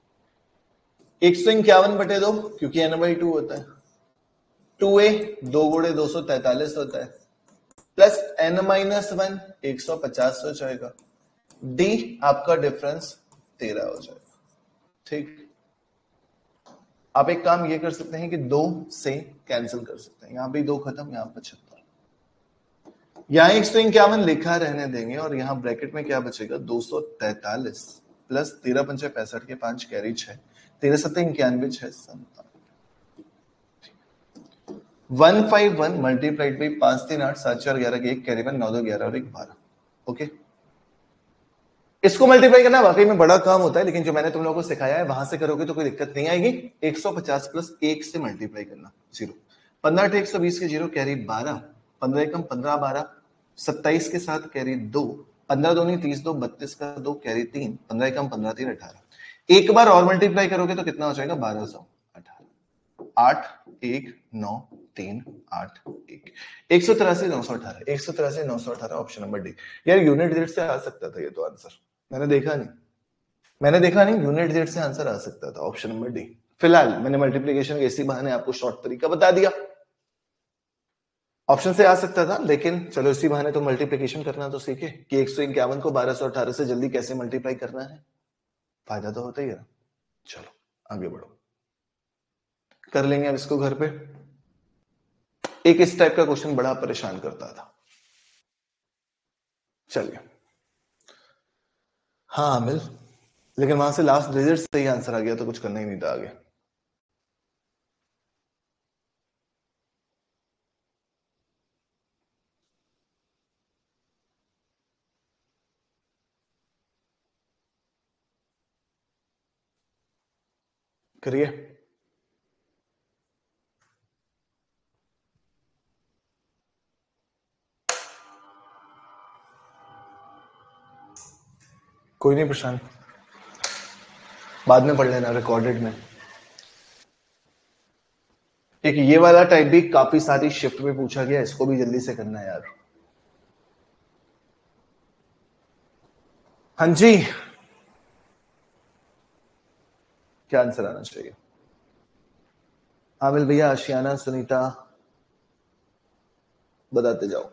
Speaker 1: 151 बटे 2, क्योंकि n/2 होता है, 2a 2 गुणे 243 होता है, प्लस n-1 150 हो जाएगा, d आपका डिफरेंस 13 हो जाएगा। ठीक, आप एक काम ये कर सकते हैं कि 2 से कैंसिल कर सकते हैं, यहां भी 2 खत्म, यहां 75, यहां 151 लिखा रहने देंगे और यहां ब्रैकेट में क्या बचेगा, 243 प्लस 13 पंचे 65 के 5 कैरी 6, 13 सत्ते 91, 6 57, 151 मल्टीप्लाइड बाई 5 3 8 7 4 11 के 1 कैरी 1 9 2 11 और 1 12। ओके, इसको मल्टीप्लाई करना वाकई में बड़ा काम होता है, लेकिन जो मैंने तुम लोगों को सिखाया है वहां से करोगे तो कोई दिक्कत नहीं आएगी। 150 प्लस 1 से मल्टीप्लाई करना, 0, 15 120 के 0 कैरी 12, 15 एकम 15 12, 27 के साथ कैरी 2, 15 दूनी 30 2 32 का 2 कैरी 3, 15 एकम 15 3 18, एक बार और मल्टीप्लाई करोगे तो कितना हो जाएगा, 1218, 8 1 9 3 8 1, 183 918, 183 918 ऑप्शन नंबर डी। यार यूनिट डिजिट से आ सकता था ये तो आंसर, मैंने देखा नहीं, यूनिट डिजिट से आंसर आ सकता था, ऑप्शन नंबर डी। फिलहाल मैंने मल्टीप्लिकेशन के इसी बहाने आपको शॉर्ट तरीका बता दिया, ऑप्शन से आ सकता था, लेकिन चलो इसी बहाने तो मल्टीप्लिकेशन करना तो सीखे कि 151 को 1218 से जल्दी कैसे मल्टीप्लाई करना है, फायदा तो होता ही है। चलो आगे बढ़ो, कर लेंगे अब इसको घर पे। एक इस टाइप का क्वेश्चन बड़ा परेशान करता था, चलिए। हाँ आमिल, लेकिन वहां से लास्ट डिजिट से ही आंसर आ गया तो कुछ करना ही नहीं था आगे। करिए, कोई नहीं प्रशांत, बाद में पढ़ लेना रिकॉर्डेड में। एक ये वाला टाइप भी काफी सारी शिफ्ट में पूछा गया, इसको भी जल्दी से करना है यार। हाँ जी, क्या आंसर आना चाहिए, आमिल भैया, आशियाना, सुनीता, बताते जाओ।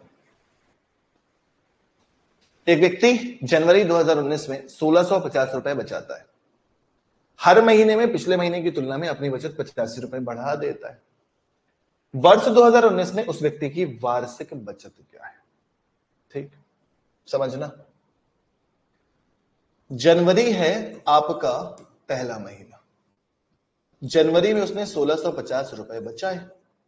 Speaker 1: एक व्यक्ति जनवरी 2019 में 1650 रुपए बचाता है, हर महीने में पिछले महीने की तुलना में अपनी बचत 85 रुपए बढ़ा देता है। वर्ष 2019 में उस व्यक्ति की वार्षिक बचत क्या है। ठीक, समझना, जनवरी है आपका पहला महीना, जनवरी में उसने 1650 रुपए बचाए,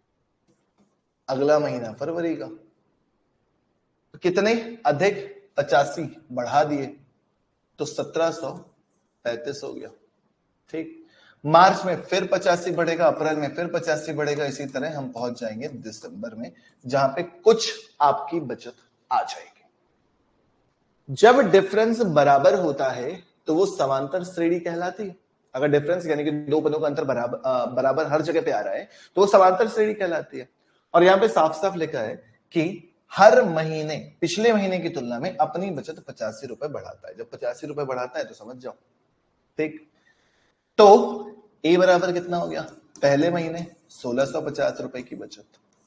Speaker 1: अगला महीना फरवरी का, कितने अधिक 85 बढ़ा दिए तो 1735 हो गया। ठीक, मार्च में फिर 85 बढ़ेगा, अप्रैल में फिर 85 बढ़ेगा, इसी तरह हम पहुंच जाएंगे दिसंबर में, जहां पे कुछ आपकी बचत आ जाएगी। जब डिफरेंस बराबर होता है तो वो समांतर श्रेणी कहलाती है। अगर डिफरेंस यानी कि दो पदों का अंतर बराबर हर जगह पे आ रहा है तो वो समांतर श्रेणी कहलाती है। और यहां पे साफ साफ लिखा है कि हर महीने पिछले महीने की तुलना में अपनी बचत 85 रुपए बढ़ाता है। जब 85 रुपए बढ़ाता है तो समझ जाओ। ठीक, तो ए बराबर कितना हो गया, पहले महीने 1650 रुपए की बचत,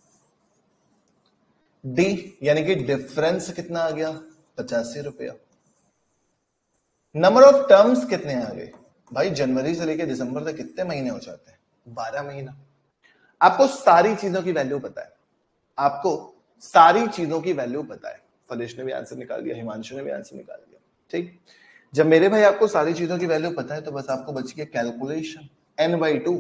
Speaker 1: डी यानी कि डिफरेंस कितना आ गया, 85 रुपया, नंबर ऑफ टर्म्स कितने आ गए भाई, जनवरी से लेकर दिसंबर तक कितने महीने हो जाते हैं, 12 महीना। आपको सारी चीजों की वैल्यू पता है, आपको सारी चीजों की वैल्यू पता है। फलेश ने भी आंसर निकाल दिया, हिमांशु ने भी आंसर निकाल दिया। ठीक, जब मेरे भाई आपको सारी चीजों की वैल्यू पता है तो बस आपको बच गया कैलकुलेशन, n/2,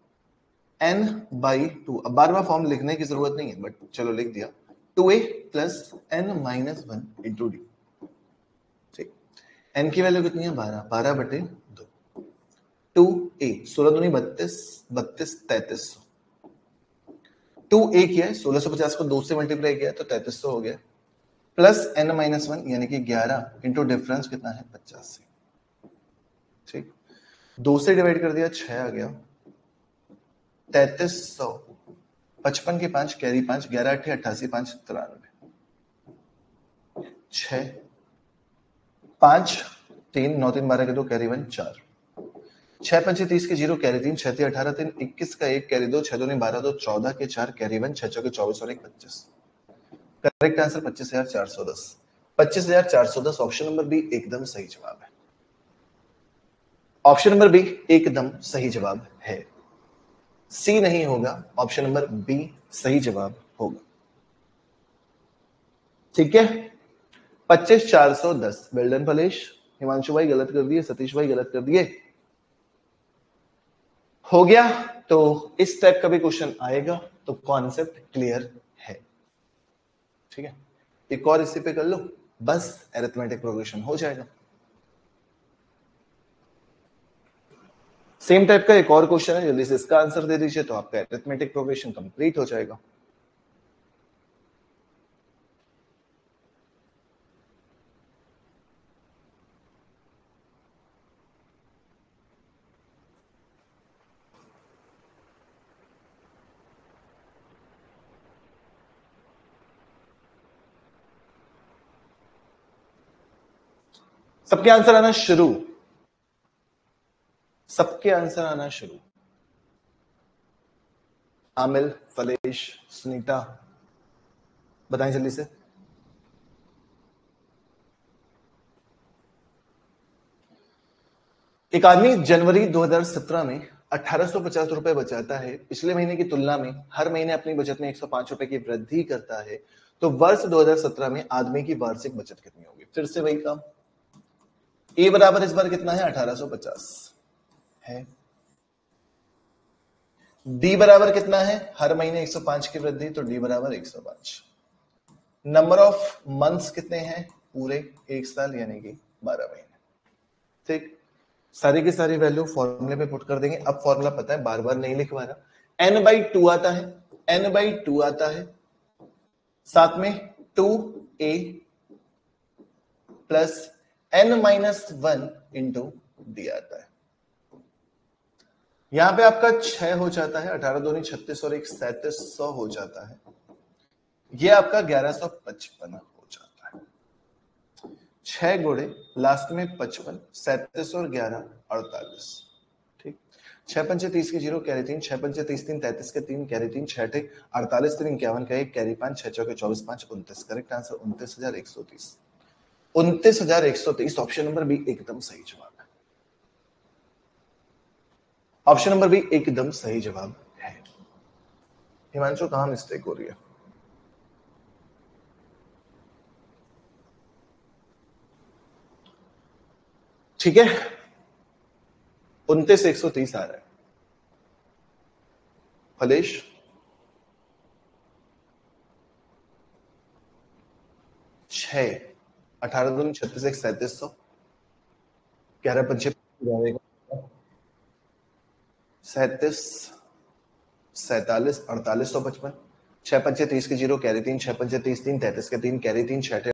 Speaker 1: n/2। अब बार बार फॉर्म लिखने की जरूरत नहीं है, बट चलो लिख दिया, 2a plus n-1 into D. ठीक, n की वैल्यू कितनी है, 12, 12/2, 2a 16 दूनी 32, 32 3300। 2a किया है, 1650 को 2 से मल्टीप्लाई किया तो 3300 हो गया, प्लस n-1 यानी कि 11 इंटू डिफरेंस कितना है 85। ठीक, 2 से डिवाइड कर दिया 6 आ गया, 3300, 55 के 5 कैरी 5, 11 8 88 5 93, 6 5 3 9 3 12 के 2 कैरी 1 4, 6 5 30 के 0 कैरी 3, 6 18 3 21 का 1 कैरी 2, 6 2 12 2 14 के 4 कैरी 1, 6 6 के 24 और 1 25। Correct answer 25,410। 25,410 option number B एकदम सही जवाब है। ऑप्शन नंबर बी एकदम सही जवाब है, सी नहीं होगा, ऑप्शन नंबर बी सही जवाब होगा। ठीक है, 25,410। वेल्डन फलेश, हिमांशु भाई गलत कर दिए, सतीश भाई गलत कर दिए, हो गया। तो इस टाइप का भी क्वेश्चन आएगा तो कॉन्सेप्ट क्लियर है। ठीक है, एक और इसी पे कर लो, बस अरिथमेटिक प्रोग्रेशन हो जाएगा। सेम टाइप का एक और क्वेश्चन है, जल्दी से इसका आंसर दे दीजिए तो आपका अरिथमेटिक प्रोग्रेशन कंप्लीट हो जाएगा। सबके आंसर आना शुरू, सबके आंसर आना शुरू। आमिल, फलेश, सुनीता, बताएं जल्दी से। एक आदमी जनवरी 2017 में 1850 रुपए बचाता है, पिछले महीने की तुलना में हर महीने अपनी बचत में 105 रुपए की वृद्धि करता है, तो वर्ष 2017 में आदमी की वार्षिक बचत कितनी होगी? फिर से वही काम, ए बराबर इस बार कितना है 1850 है, डी बराबर कितना है हर महीने 105 की वृद्धि, तो डी बराबर 105। नंबर ऑफ मंथ्स कितने हैं? पूरे एक साल यानी कि 12 महीने। ठीक, सारी की सारी वैल्यू फॉर्मूले पे पुट कर देंगे। अब फॉर्मूला पता है, बार बार नहीं लिखवा रहा। n/2 आता है, n/2 आता है, साथ में 2a plus n-1 into D आता है। यहां पे आपका 6 हो जाता है, 18 दूनी 36 और 1 3700 हो जाता है, ये आपका 1155 हो जाता है। 6 गुणे लास्ट में 55, 37 और 11 48। ठीक, 6 पंचे 30 के 0 कैरी 3, 6 पंचे 30 3 33 के 3 कैरी 3, 6 टे 48 3 51 का 1 कैरी 5, 6 चौके 24 5 29। Correct answer 29,130। 29,130 option number B एकदम सही जवाब है। ऑप्शन नंबर बी एकदम सही जवाब है। हिमांशु कहां मिस्टेक हो रही है? ठीक है, 29,130 आ रहा है। फलेश, छह 18 दूनी 36 1 3700, 11 पंचे 37 47 4855, 6 पंचे 30 के 0 कैरी 3, 6 पंचे 30 3 33 के 3 कैरी 3, 6